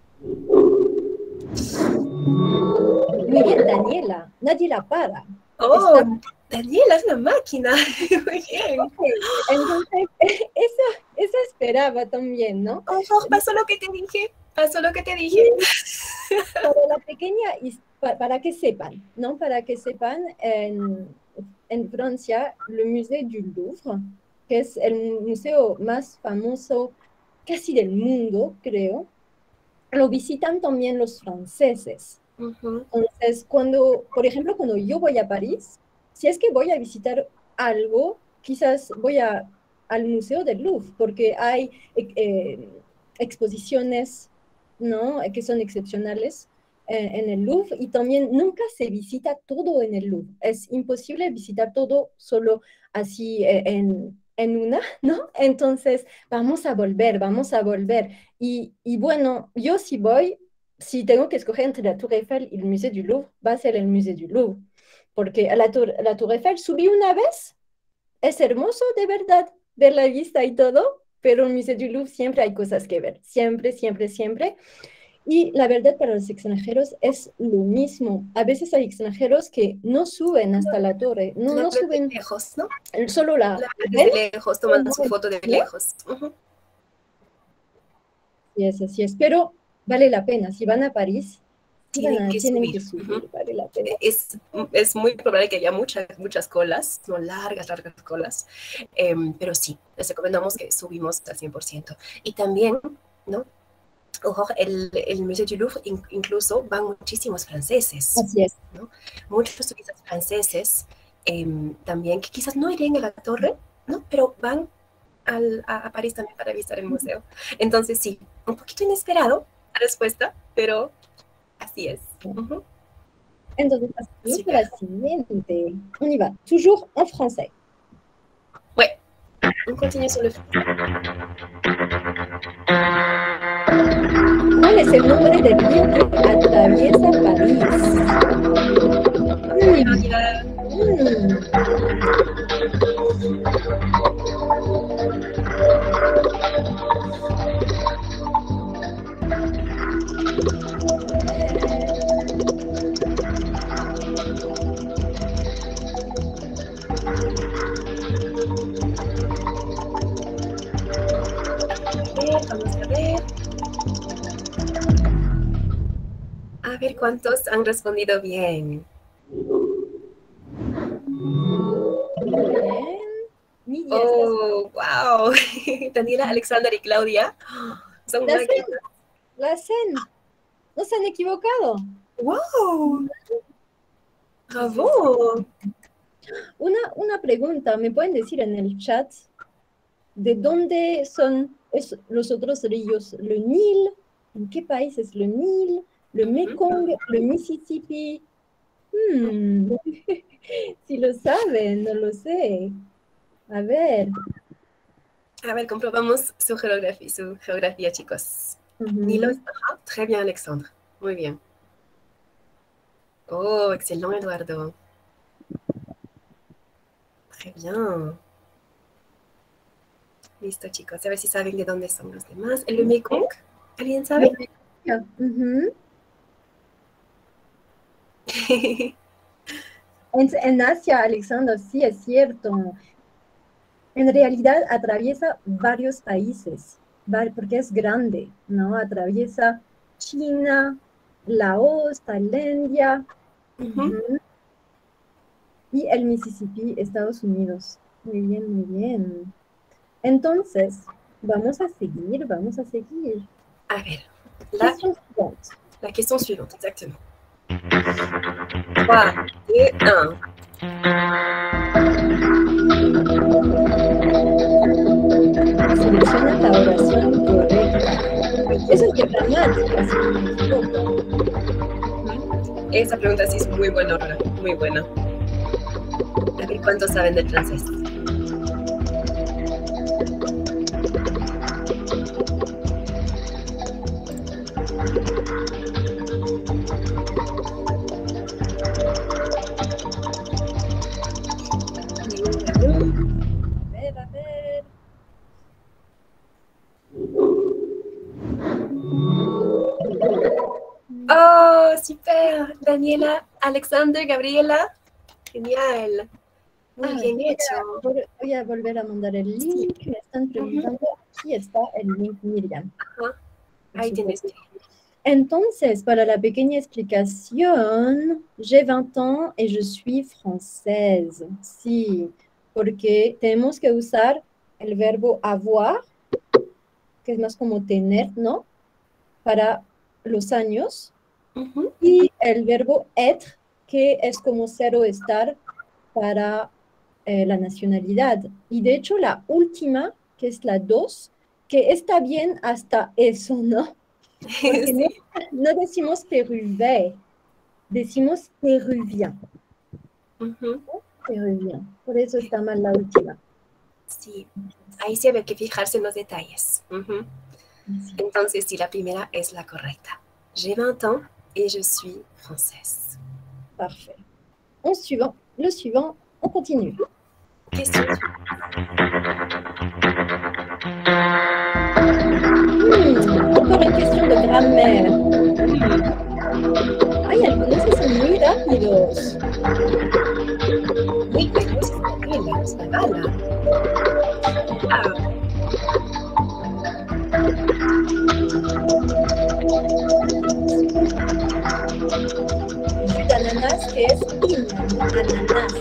Speaker 4: Muy bien, Daniela. Nadie la para.
Speaker 1: Oh, Daniela es una máquina. Muy bien.
Speaker 4: Okay. Entonces, eso esperaba también, ¿no?
Speaker 1: Oh, pasó lo que te dije. Pasó lo que te dije.
Speaker 4: Para la pequeña, para que sepan, ¿no? Para que sepan, en Francia, el Musée du Louvre, que es el museo más famoso casi del mundo, creo, lo visitan también los franceses. Entonces, por ejemplo, cuando yo voy a París, si es que voy a visitar algo, quizás voy al Museo del Louvre, porque hay exposiciones, ¿no? Que son excepcionales en el Louvre, y también nunca se visita todo en el Louvre. Es imposible visitar todo solo así en una, ¿no? Entonces, vamos a volver, vamos a volver. Y bueno, yo sí voy, si tengo que escoger entre la Tour Eiffel y el Musée du Louvre, va a ser el Musée du Louvre, porque a la Tour Eiffel subí una vez, es hermoso de verdad ver la vista y todo, pero en el Musée du Louvre siempre hay cosas que ver, siempre, siempre, siempre. Y la verdad para los extranjeros es lo mismo. A veces hay extranjeros que no suben hasta la torre, no suben
Speaker 1: de lejos, ¿no?
Speaker 4: solo
Speaker 1: La ven de lejos, toman su foto de lejos.
Speaker 4: Y es así es, pero vale la pena. Si van a París,
Speaker 1: tienen que
Speaker 4: subir, vale la pena.
Speaker 1: Es muy probable que haya muchas colas, no largas colas, pero sí, les recomendamos que subimos al 100%. Y también, ¿no? Ojo, el Musée du Louvre incluso van muchísimos franceses.
Speaker 4: Así es.
Speaker 1: ¿No? Muchos turistas franceses también, que quizás no irían a la torre, ¿no? Pero van a París también para visitar el museo. Entonces sí, un poquito inesperado la respuesta, pero así es.
Speaker 4: Entonces, pasamos a la siguiente. On y va. Toujours en français.
Speaker 1: Ouais. On continue sur le français.
Speaker 4: ¿Cuál es el nombre del río que atraviesa
Speaker 1: Vamos a ver. A ver cuántos han respondido bien.
Speaker 4: Bien.
Speaker 1: Oh, wow. Daniela, Alexander y Claudia son
Speaker 4: la Seine. No se han equivocado.
Speaker 1: ¡Wow! ¡Bravo!
Speaker 4: Una pregunta, ¿me pueden decir en el chat de dónde son los otros ríos? ¿Le Nil? ¿En qué país es le Nil? ¿Le Mekong? ¿Le Mississippi? Si lo saben, no lo sé. A ver,
Speaker 1: comprobamos su geografía, chicos. Nilo, très bien, Alexandre. Muy bien. Oh, excelente, Eduardo. Très bien. Listo, chicos. A ver si saben de dónde son los demás. ¿El Mekong? ¿Alguien sabe?
Speaker 4: Ujú. En Asia, Alexander, sí es cierto. En realidad atraviesa varios países, porque es grande, ¿no? Atraviesa China, Laos, Tailandia,
Speaker 1: Ujú.
Speaker 4: y el Mississippi, Estados Unidos. Muy bien, muy bien. Entonces, vamos a seguir, vamos a seguir.
Speaker 1: A ver,
Speaker 4: Question suivante.
Speaker 1: la question suivante, exactement. 3, 2, 1.
Speaker 4: Selecciona la oración correcta. Eso es de gramática, si no me equivoco.
Speaker 1: Esa pregunta sí es muy buena, Aurora, muy buena. A ver cuántos saben del francés.
Speaker 4: A ver.
Speaker 1: ¡Oh, super! Daniela, Alexander, Gabriela. Genial. Muy bien hecho.
Speaker 4: Voy a volver a mandar el link. Me están preguntando. Aquí está el link, Miriam.
Speaker 1: Ajá. Ahí tienes.
Speaker 4: Entonces, para la pequeña explicación, j'ai 20 ans et je suis française. Sí, porque tenemos que usar el verbo avoir, que es más como tener, ¿no? Para los años. Y el verbo être, que es como ser o estar para la nacionalidad. Y de hecho, la última, que es la 2, que está bien hasta eso, ¿no? Porque
Speaker 1: Sí.
Speaker 4: no decimos peruvais, decimos peruvien. Peruvien. Por eso está mal la última.
Speaker 1: Sí, ahí sí había que fijarse en los detalles. Entonces, sí, la primera es la correcta. J'ai 20 ans et je suis française.
Speaker 4: Parfait. Le suivant, on continue.
Speaker 1: Question.
Speaker 4: Encore une question de grammaire. Ay, algunos son muy rápidos.
Speaker 1: Muy buenos, Gabriela, es una gala.
Speaker 4: Jus d'ananas, que es ananas.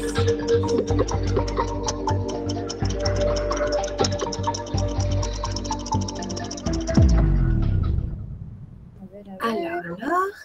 Speaker 1: Alors.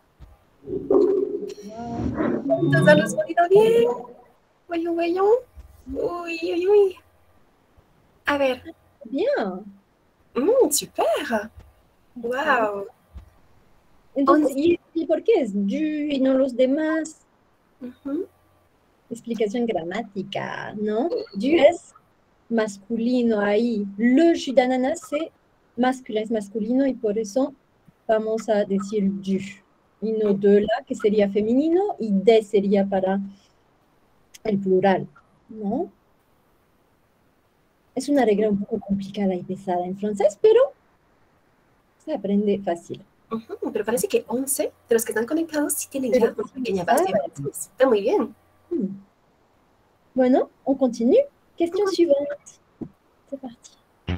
Speaker 1: ¿Nos han respondido bien? Voyons. Uy. A ver.
Speaker 4: Bien.
Speaker 1: Super. Wow.
Speaker 4: Entonces, ¿y por qué es du y no los demás? Explicación gramática, ¿no? Du es masculino ahí. Le jus d'ananas c'est masculino y por eso vamos a decir du. Y no de la, que sería femenino, y de sería para el plural, ¿no? Es una regla un poco complicada y pesada en francés, pero se aprende fácil.
Speaker 1: Pero parece que 11 de los que están conectados sí tienen ya una pequeña base. Está muy bien.
Speaker 4: Bueno, on continue. Question suivante. C'est parti.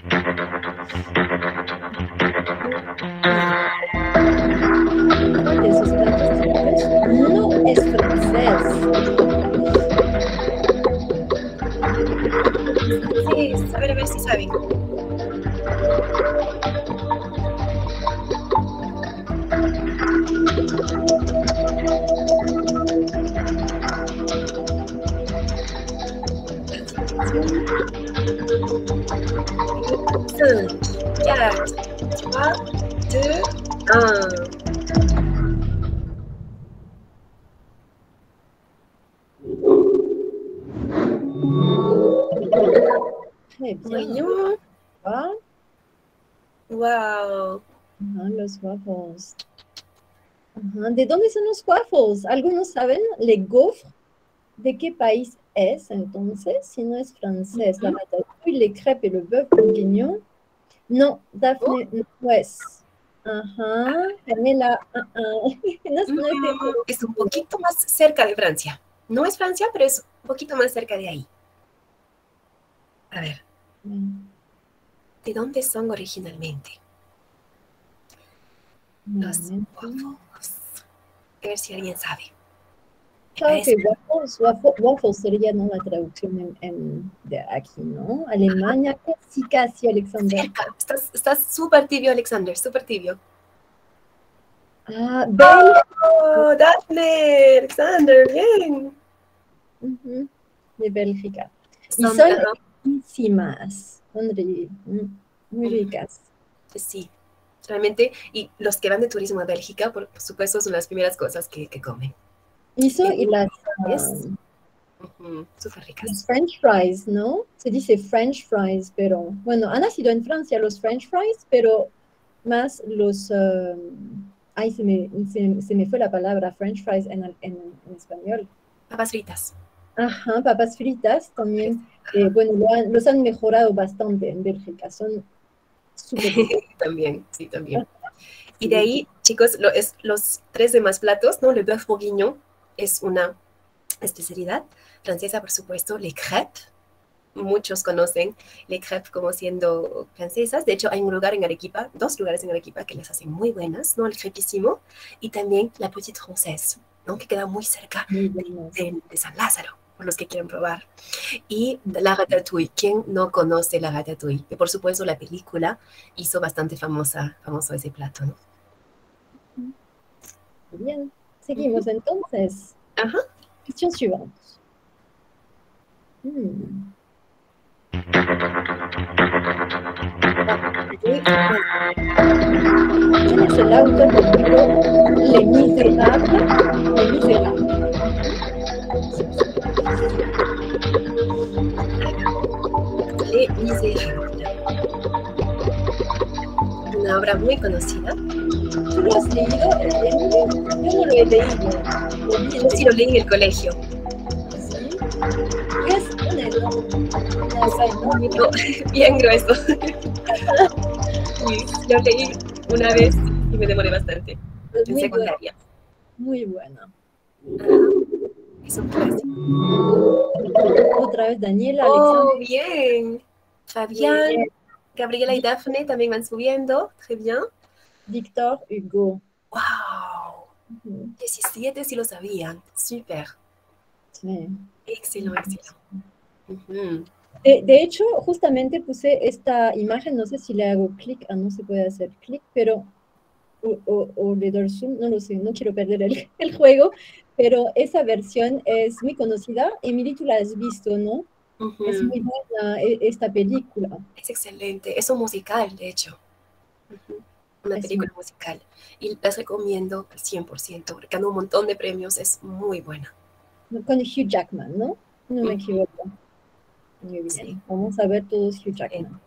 Speaker 4: ¿Cuál de esos platos típicos no es francés?
Speaker 1: Sí, a ver si saben.
Speaker 4: Très bien.
Speaker 1: Voyons. Wow.
Speaker 4: Los waffles. ¿De dónde son los waffles? ¿Algunos saben? ¿Le gaufre? ¿De qué país es entonces? Si no es francés, la ratatouille, les crêpes et le bœuf bourguignon. No, Daphne, no es. Ajá, Daniela, no, no es
Speaker 1: Es un poquito más cerca de Francia. No es Francia, pero es un poquito más cerca de ahí. A ver, ¿de dónde son originalmente los waffles? A ver si alguien sabe.
Speaker 4: Claro que waffles sería, ¿no?, la traducción de aquí, ¿no? Alemania, casi, casi, Alexander.
Speaker 1: Cerca. Estás súper tibio, Alexander, súper tibio.
Speaker 4: Ah, Bélgica.
Speaker 1: ¡Oh, Daphne! Alexander, bien.
Speaker 4: De Bélgica. Y
Speaker 1: Son
Speaker 4: son riquísimas, son muy ricas.
Speaker 1: Sí, realmente. Y los que van de turismo a Bélgica, por supuesto, son las primeras cosas que comen.
Speaker 4: Eso y las
Speaker 1: súper ricas.
Speaker 4: Los French fries, ¿no? Se dice French fries, pero bueno, han nacido en Francia los French fries, pero más los... ay, se me fue la palabra French fries en español.
Speaker 1: Papas fritas.
Speaker 4: Ajá, papas fritas también. Bueno, los han mejorado bastante en Bélgica, son súper ricos.
Speaker 1: También, sí, también. Y de ahí, chicos, los tres demás platos, ¿no? Le bœuf bourguignon es una especialidad francesa, por supuesto. Les crêpes, muchos conocen les crêpes como siendo francesas. De hecho, hay un lugar en Arequipa, 2 lugares en Arequipa que las hacen muy buenas, ¿no? El crepísimo y también la petite française, ¿no? Que queda muy cerca de San Lázaro, por los que quieran probar. Y la ratatouille. ¿Quién no conoce la ratatouille? Que por supuesto la película hizo bastante famoso ese plato, ¿no?
Speaker 4: Bien, seguimos entonces.
Speaker 1: Ajá.
Speaker 4: Cuestión siguiente. ¿Quién es el autor del libro Les Misérables? Les Misérables.
Speaker 1: Les Misérables. Una obra muy conocida.
Speaker 4: ¿Tú lo has leído? Yo no lo he leído.
Speaker 1: Yo sí lo leí en el colegio.
Speaker 4: ¿Sí? Es un
Speaker 1: libro bien grueso. Sí, lo leí una vez y me demoré bastante. En secundaria.
Speaker 4: Muy bueno.
Speaker 1: Es un clásico.
Speaker 4: Otra vez Daniela,
Speaker 1: Oh,
Speaker 4: Alexander.
Speaker 1: bien. Fabián, bien. Gabriela y Daphne también van subiendo. Très bien.
Speaker 4: Víctor Hugo.
Speaker 1: ¡Wow! 17 sí lo sabían. Súper.
Speaker 4: Sí.
Speaker 1: Excelente.
Speaker 4: De hecho, justamente puse esta imagen, no sé si le hago clic, no se puede hacer clic, pero o le doy zoom, no lo sé, no quiero perder el juego, pero esa versión es muy conocida. Emily, tú la has visto, ¿no? Es muy buena esta película.
Speaker 1: Es excelente, es un musical, de hecho. Una película musical. Y las recomiendo al 100%, porque ganó un montón de premios, es muy buena.
Speaker 4: Con Hugh Jackman, ¿no? No me equivoco. Muy bien, sí. Vamos a ver todos Hugh Jackman.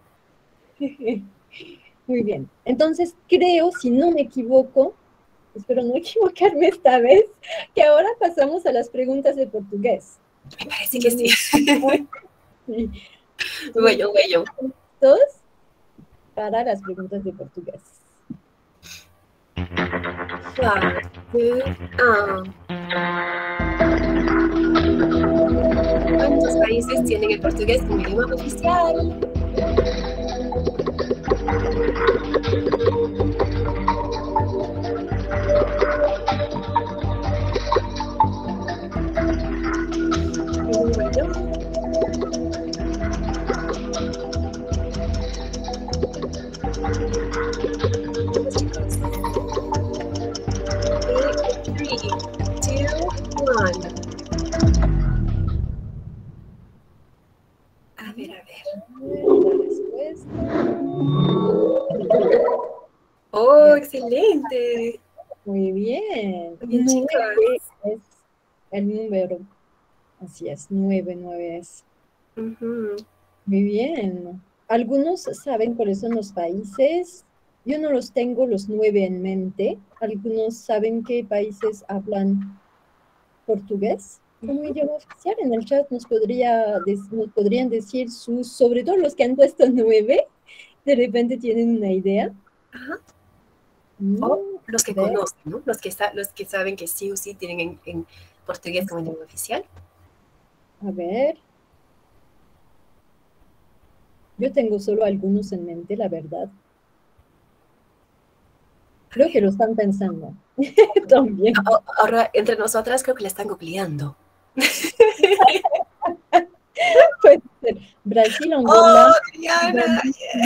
Speaker 4: Muy bien. Entonces, creo, si no me equivoco, espero no equivocarme esta vez, que ahora pasamos a las preguntas de portugués.
Speaker 1: Me parece que sí.
Speaker 4: Sí.
Speaker 1: Bueno.
Speaker 4: ¿Listos? Para las preguntas de portugués.
Speaker 1: ¿Cuántos países tienen el portugués como idioma oficial? ¡Oh, excelente!
Speaker 4: Muy bien.
Speaker 1: Bien,
Speaker 4: 9
Speaker 1: chicos.
Speaker 4: es el número. Así es, 9 es. Muy bien. ¿Algunos saben cuáles son los países? Yo no los tengo los 9 en mente. ¿Algunos saben qué países hablan portugués como idioma oficial? En el chat nos podrían decir sobre todo los que han puesto 9, de repente tienen una idea.
Speaker 1: Ajá. O los que
Speaker 4: a ver.
Speaker 1: conocen, ¿no? Los que saben que sí o sí tienen en portugués como lengua oficial.
Speaker 4: A ver. Yo tengo solo algunos en mente, la verdad. Creo que lo están pensando también.
Speaker 1: Ahora, entre nosotras, creo que le están googleando.
Speaker 4: Puede ser Brasil, Angola,
Speaker 1: ¡Oh, Diana!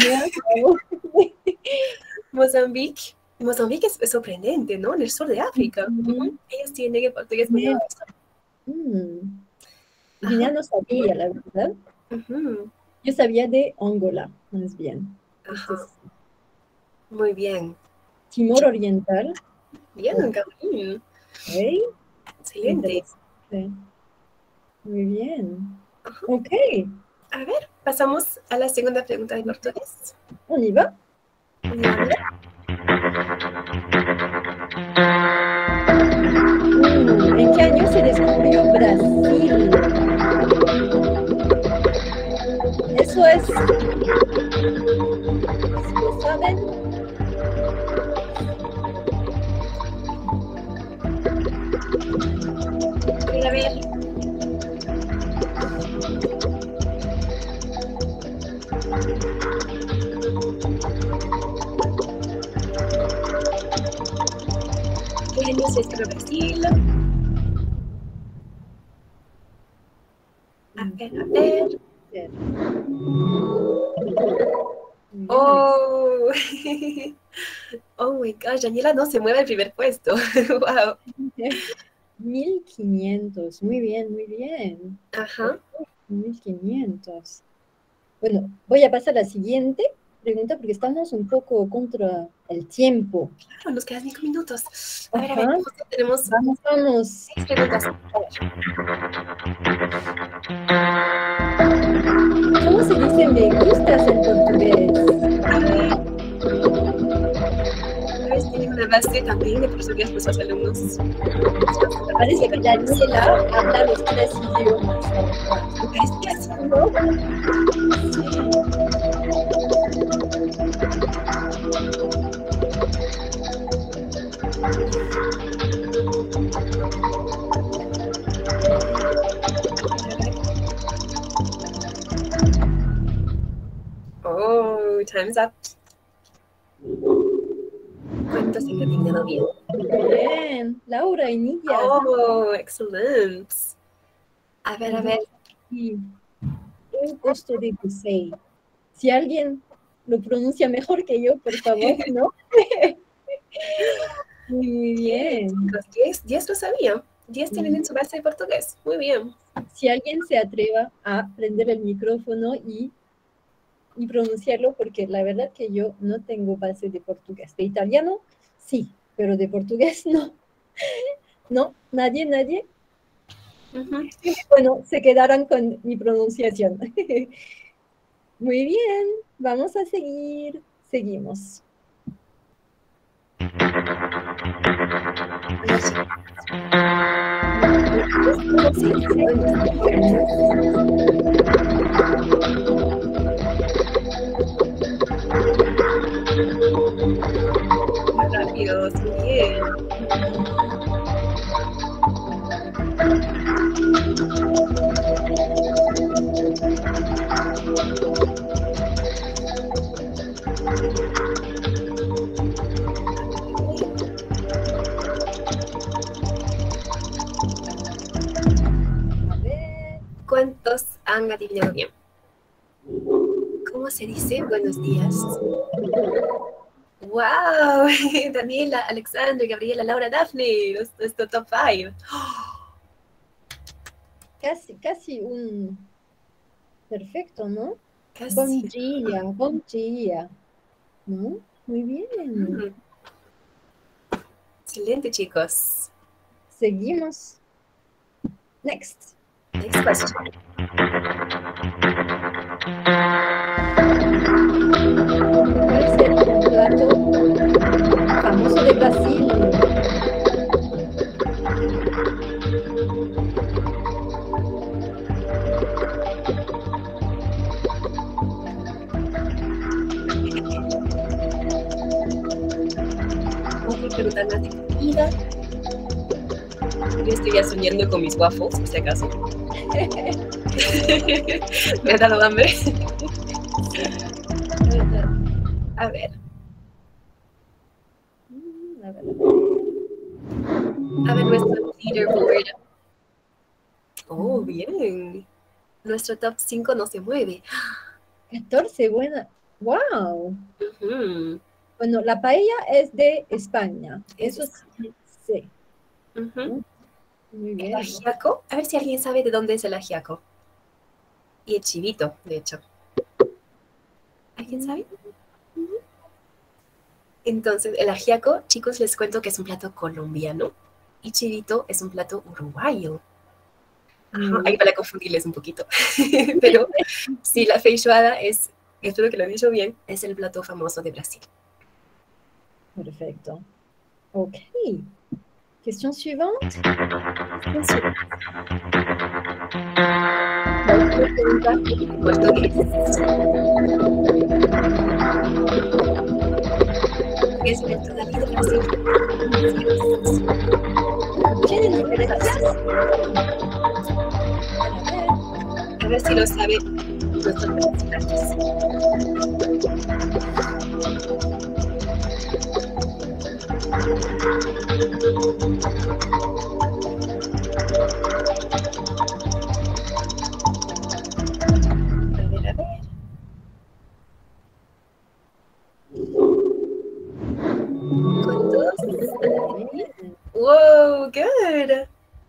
Speaker 1: Mozambique. Mozambique es sorprendente, ¿no? En el sur de África. Ellos tienen el portugués como lengua oficial.
Speaker 4: Guinea no sabía, la verdad. Yo sabía de Angola, más bien.
Speaker 1: Muy bien.
Speaker 4: Timor Oriental.
Speaker 1: Bien, Carolina.
Speaker 4: Okay.
Speaker 1: Excelente.
Speaker 4: Muy bien. Ok.
Speaker 1: A ver, pasamos a la segunda pregunta de portugués.
Speaker 4: ¿On y va? ¿En qué año se descubrió Brasil? Eso es. ¿Lo saben?
Speaker 1: A ver. ¿Qué año se descubrió Brasil? A ver. Oh, oh my gosh, Daniela no se mueve al primer puesto. Wow.
Speaker 4: 1500, muy bien, muy bien.
Speaker 1: Ajá.
Speaker 4: 1500. Bueno, voy a pasar a la siguiente pregunta porque estamos un poco contra el tiempo.
Speaker 1: Claro, nos quedan 5 minutos. A ver, tenemos
Speaker 4: vamos.
Speaker 1: 6 preguntas.
Speaker 4: ¿Cómo se dice me gustas en portugués?
Speaker 1: Tienen una base también de portugués nuestros alumnos.
Speaker 4: Parece que Daniela habla los 3 idiomas.
Speaker 1: Es que así,
Speaker 4: ¿no?
Speaker 1: Oh, time's up. ¿Cuántos se han adivinado bien?
Speaker 4: Bien, Laura y Nidia.
Speaker 1: Oh, excelente. A ver.
Speaker 4: Sí. Eu gosto de você. Si alguien lo pronuncia mejor que yo, por favor, ¿no? Muy bien.
Speaker 1: Los 10 lo sabían. 10 tienen en su base de portugués. Muy bien.
Speaker 4: Si alguien se atreva a prender el micrófono y pronunciarlo, porque la verdad que yo no tengo base de portugués. De italiano, sí, pero de portugués no. No, nadie. Bueno, se quedarán con mi pronunciación. Muy bien, vamos a seguir. Seguimos.
Speaker 1: Rápidos, muy bien. ¿Cuántos han adivinado bien? ¿Cómo se dice buenos días? ¡Wow! Daniela, Alexandra, Gabriela, Laura, Daphne, nuestro top 5.
Speaker 4: Casi un perfecto, ¿no?
Speaker 1: Casi.
Speaker 4: Bom dia. ¿No? Muy bien.
Speaker 1: Excelente, chicos.
Speaker 4: Seguimos. Next
Speaker 1: question.
Speaker 4: ¿Cuál es el plato famoso de Brasil?
Speaker 1: Pregunta más de comida. Yo estoy ya soñando con mis waffles, por si acaso. Me ha dado hambre. A ver. A ver nuestro leaderboard. Oh, bien. Nuestro top 5 no se mueve.
Speaker 4: 14, buena. ¡Wow!
Speaker 1: Ujú.
Speaker 4: Bueno, la paella es de España.
Speaker 1: Es
Speaker 4: Eso sí sé.
Speaker 1: Ujú.
Speaker 4: Muy
Speaker 1: El
Speaker 4: bien.
Speaker 1: ajiaco. A ver si alguien sabe de dónde es el ajiaco. Y el chivito, de hecho. ¿Alguien sabe? Entonces, el ajiaco, chicos, les cuento que es un plato colombiano y chivito es un plato uruguayo. Ajá, ahí para confundirles un poquito. Pero sí, la feijoada es, espero que lo he dicho bien, es el plato famoso de Brasil.
Speaker 4: Perfecto. Ok. Question suivante.
Speaker 1: Portugués. Es Portugal y de Brasil.
Speaker 4: ¿Tienen diferencias?
Speaker 1: A ver si lo sabe nuestros participantes. A ver. ¿Cuántos? Wow, good.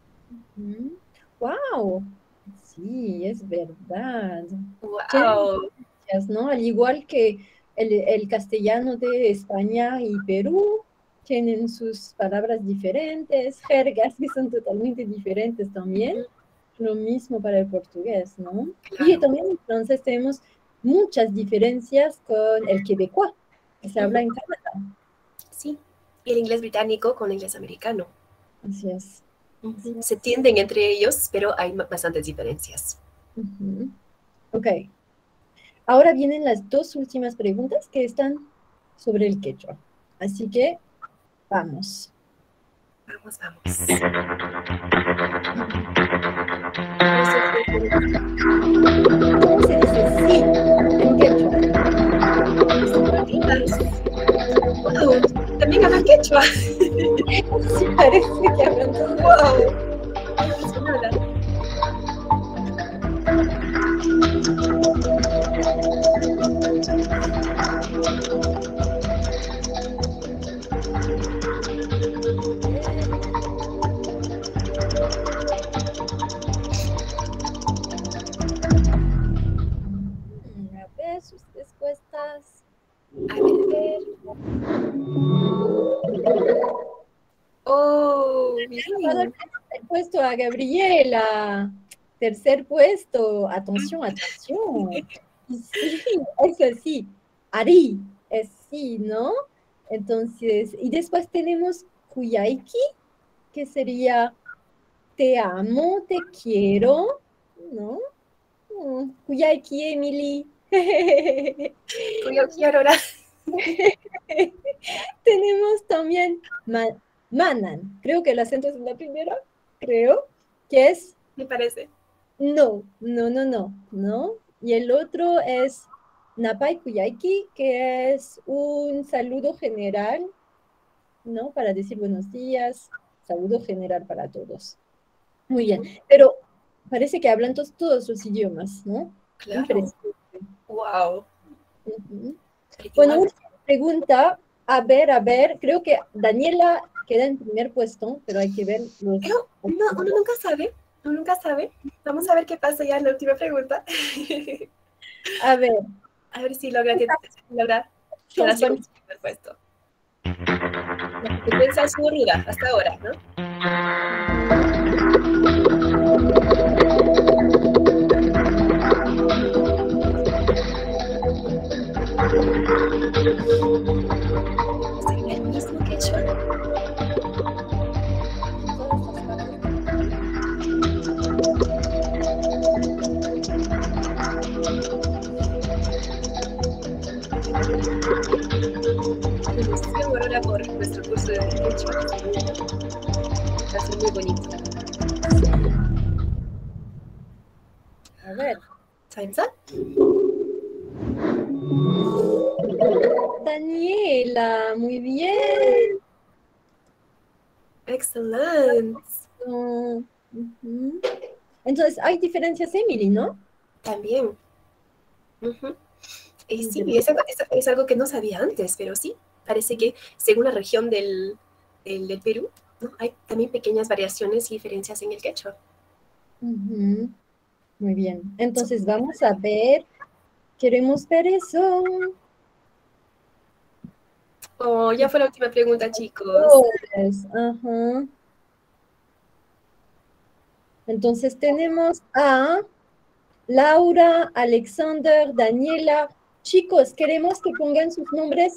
Speaker 4: Wow. Sí, es verdad.
Speaker 1: Wow.
Speaker 4: ¿No? Al igual que el castellano de España y Perú, tienen sus palabras diferentes, jergas que son totalmente diferentes también. Lo mismo para el portugués, ¿no?
Speaker 1: Claro.
Speaker 4: Y también entonces tenemos muchas diferencias con el quebecois, que se habla en Canadá.
Speaker 1: Sí, y el inglés británico con el inglés americano.
Speaker 4: Así es.
Speaker 1: Se tienden entre ellos, pero hay bastantes diferencias.
Speaker 4: Ok. Ahora vienen las dos últimas preguntas que están sobre el quechua. Así que, vamos.
Speaker 1: Vamos.
Speaker 4: ¿Cómo se dice sí en quechua?
Speaker 1: Wow, también hablan quechua.
Speaker 4: Sí, parece que hablan todo.
Speaker 1: Wow.
Speaker 4: A ver sus respuestas.
Speaker 1: A ver. Oh, bien.
Speaker 4: El puesto a Gabriela. Tercer puesto. Atención. Sí, eso sí. Ari, es sí, ¿no? Entonces, y después tenemos Kuyaiki, que sería te amo, te quiero, ¿no? Kuyaiki, Emily.
Speaker 1: Aurora.
Speaker 4: Tenemos también Manan, creo que el acento es la primera, creo, que es
Speaker 1: Me parece.
Speaker 4: no. Y el otro es Napai Kuyaiki, que es un saludo general, ¿no? Para decir buenos días, saludo general para todos. Muy bien, pero parece que hablan todos los idiomas, ¿no?
Speaker 1: Claro.
Speaker 4: Impresionante.
Speaker 1: Wow.
Speaker 4: Bueno, última pregunta. A ver, creo que Daniela queda en primer puesto, pero hay que ver los...
Speaker 1: Pero uno nunca sabe. Vamos a ver qué pasa ya en la última pregunta.
Speaker 4: A ver
Speaker 1: si logra quedarse con su primer puesto. La competencia es muy ruda hasta ahora, ¿no? ¿Sería el mismo quechua? Aurora, por nuestro curso quechua. Va a ser muy bonito.
Speaker 4: A ver.
Speaker 1: Time's up.
Speaker 4: Daniela, muy bien.
Speaker 1: Excellent.
Speaker 4: Ujú. Entonces, hay diferencias, Emily, ¿no?
Speaker 1: También. Y sí, es algo que no sabía antes, pero sí, parece que según la región del Perú, ¿no? Hay también pequeñas variaciones y diferencias en el quechua.
Speaker 4: Muy bien. Entonces, vamos a ver. Queremos ver eso.
Speaker 1: Oh, ya fue la última pregunta, chicos.
Speaker 4: Ajá. Entonces, tenemos a Laura, Alexander, Daniela. Chicos, queremos que pongan sus nombres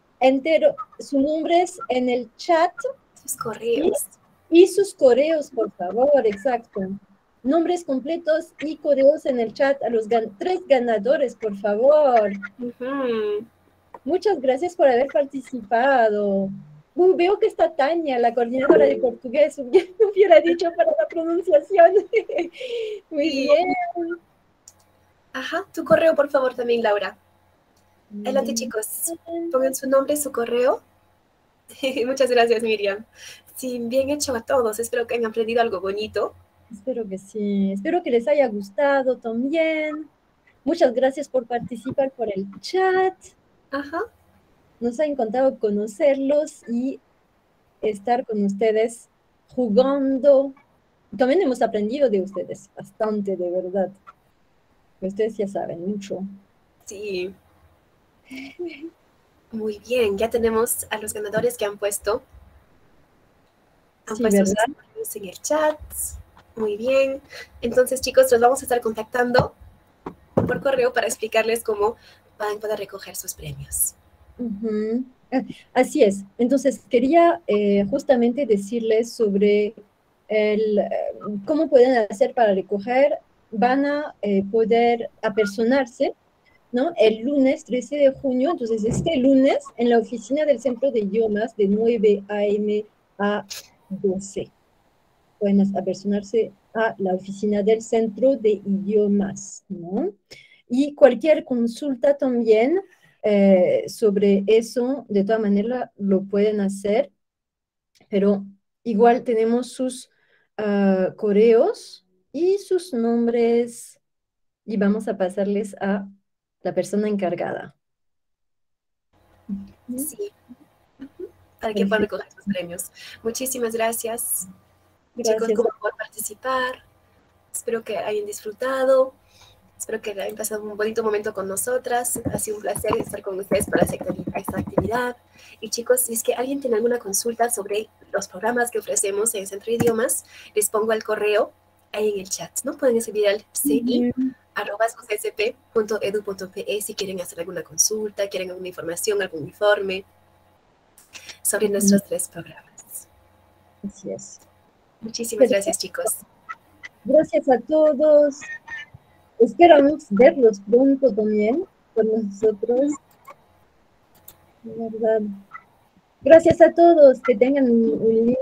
Speaker 4: en el chat.
Speaker 1: Sus correos.
Speaker 4: Y sus correos, por favor, exacto. Nombres completos y correos en el chat a los 3 ganadores, por favor. Muchas gracias por haber participado. Veo que está Tania, la coordinadora de portugués, hubiera dicho para la pronunciación. Muy bien.
Speaker 1: Ajá, tu correo, por favor, también, Laura. Adelante, chicos. Pongan su nombre, su correo. Muchas gracias, Miriam. Sí, bien hecho a todos. Espero que hayan aprendido algo bonito.
Speaker 4: Espero que sí. Espero que les haya gustado también. Muchas gracias por participar por el chat.
Speaker 1: Ajá.
Speaker 4: Nos ha encantado conocerlos y estar con ustedes jugando. También hemos aprendido de ustedes bastante, de verdad. Ustedes ya saben mucho.
Speaker 1: Sí. Muy bien, ya tenemos a los ganadores que han puesto. Han puesto sus nombres en el chat. Muy bien. Entonces, chicos, los vamos a estar contactando por correo para explicarles cómo van a poder recoger sus premios.
Speaker 4: Así es. Entonces, quería justamente decirles sobre cómo pueden hacer para recoger. Van a poder apersonarse, ¿no? El lunes 13 de junio, entonces este lunes, en la oficina del Centro de Idiomas de 9 a.m. a 12. Pueden apersonarse a la oficina del Centro de Idiomas, ¿no? Y cualquier consulta también sobre eso, de todas maneras lo pueden hacer, pero igual tenemos sus correos y sus nombres y vamos a pasarles a la persona encargada.
Speaker 1: Sí, para que puedan recoger sus premios. Muchísimas gracias, chicos, por participar. Espero que hayan disfrutado. Espero que hayan pasado un bonito momento con nosotras. Ha sido un placer estar con ustedes para esta actividad. Y chicos, si es que alguien tiene alguna consulta sobre los programas que ofrecemos en el Centro de Idiomas, les pongo el correo ahí en el chat, ¿no? Pueden escribir al ci@ucsp.edu.pe si quieren hacer alguna consulta, quieren alguna información, algún informe sobre nuestros 3 programas.
Speaker 4: Así es.
Speaker 1: Muchísimas gracias, chicos.
Speaker 4: Gracias a todos. Esperamos verlos pronto también con nosotros. De verdad. Gracias a todos. Que tengan un lindo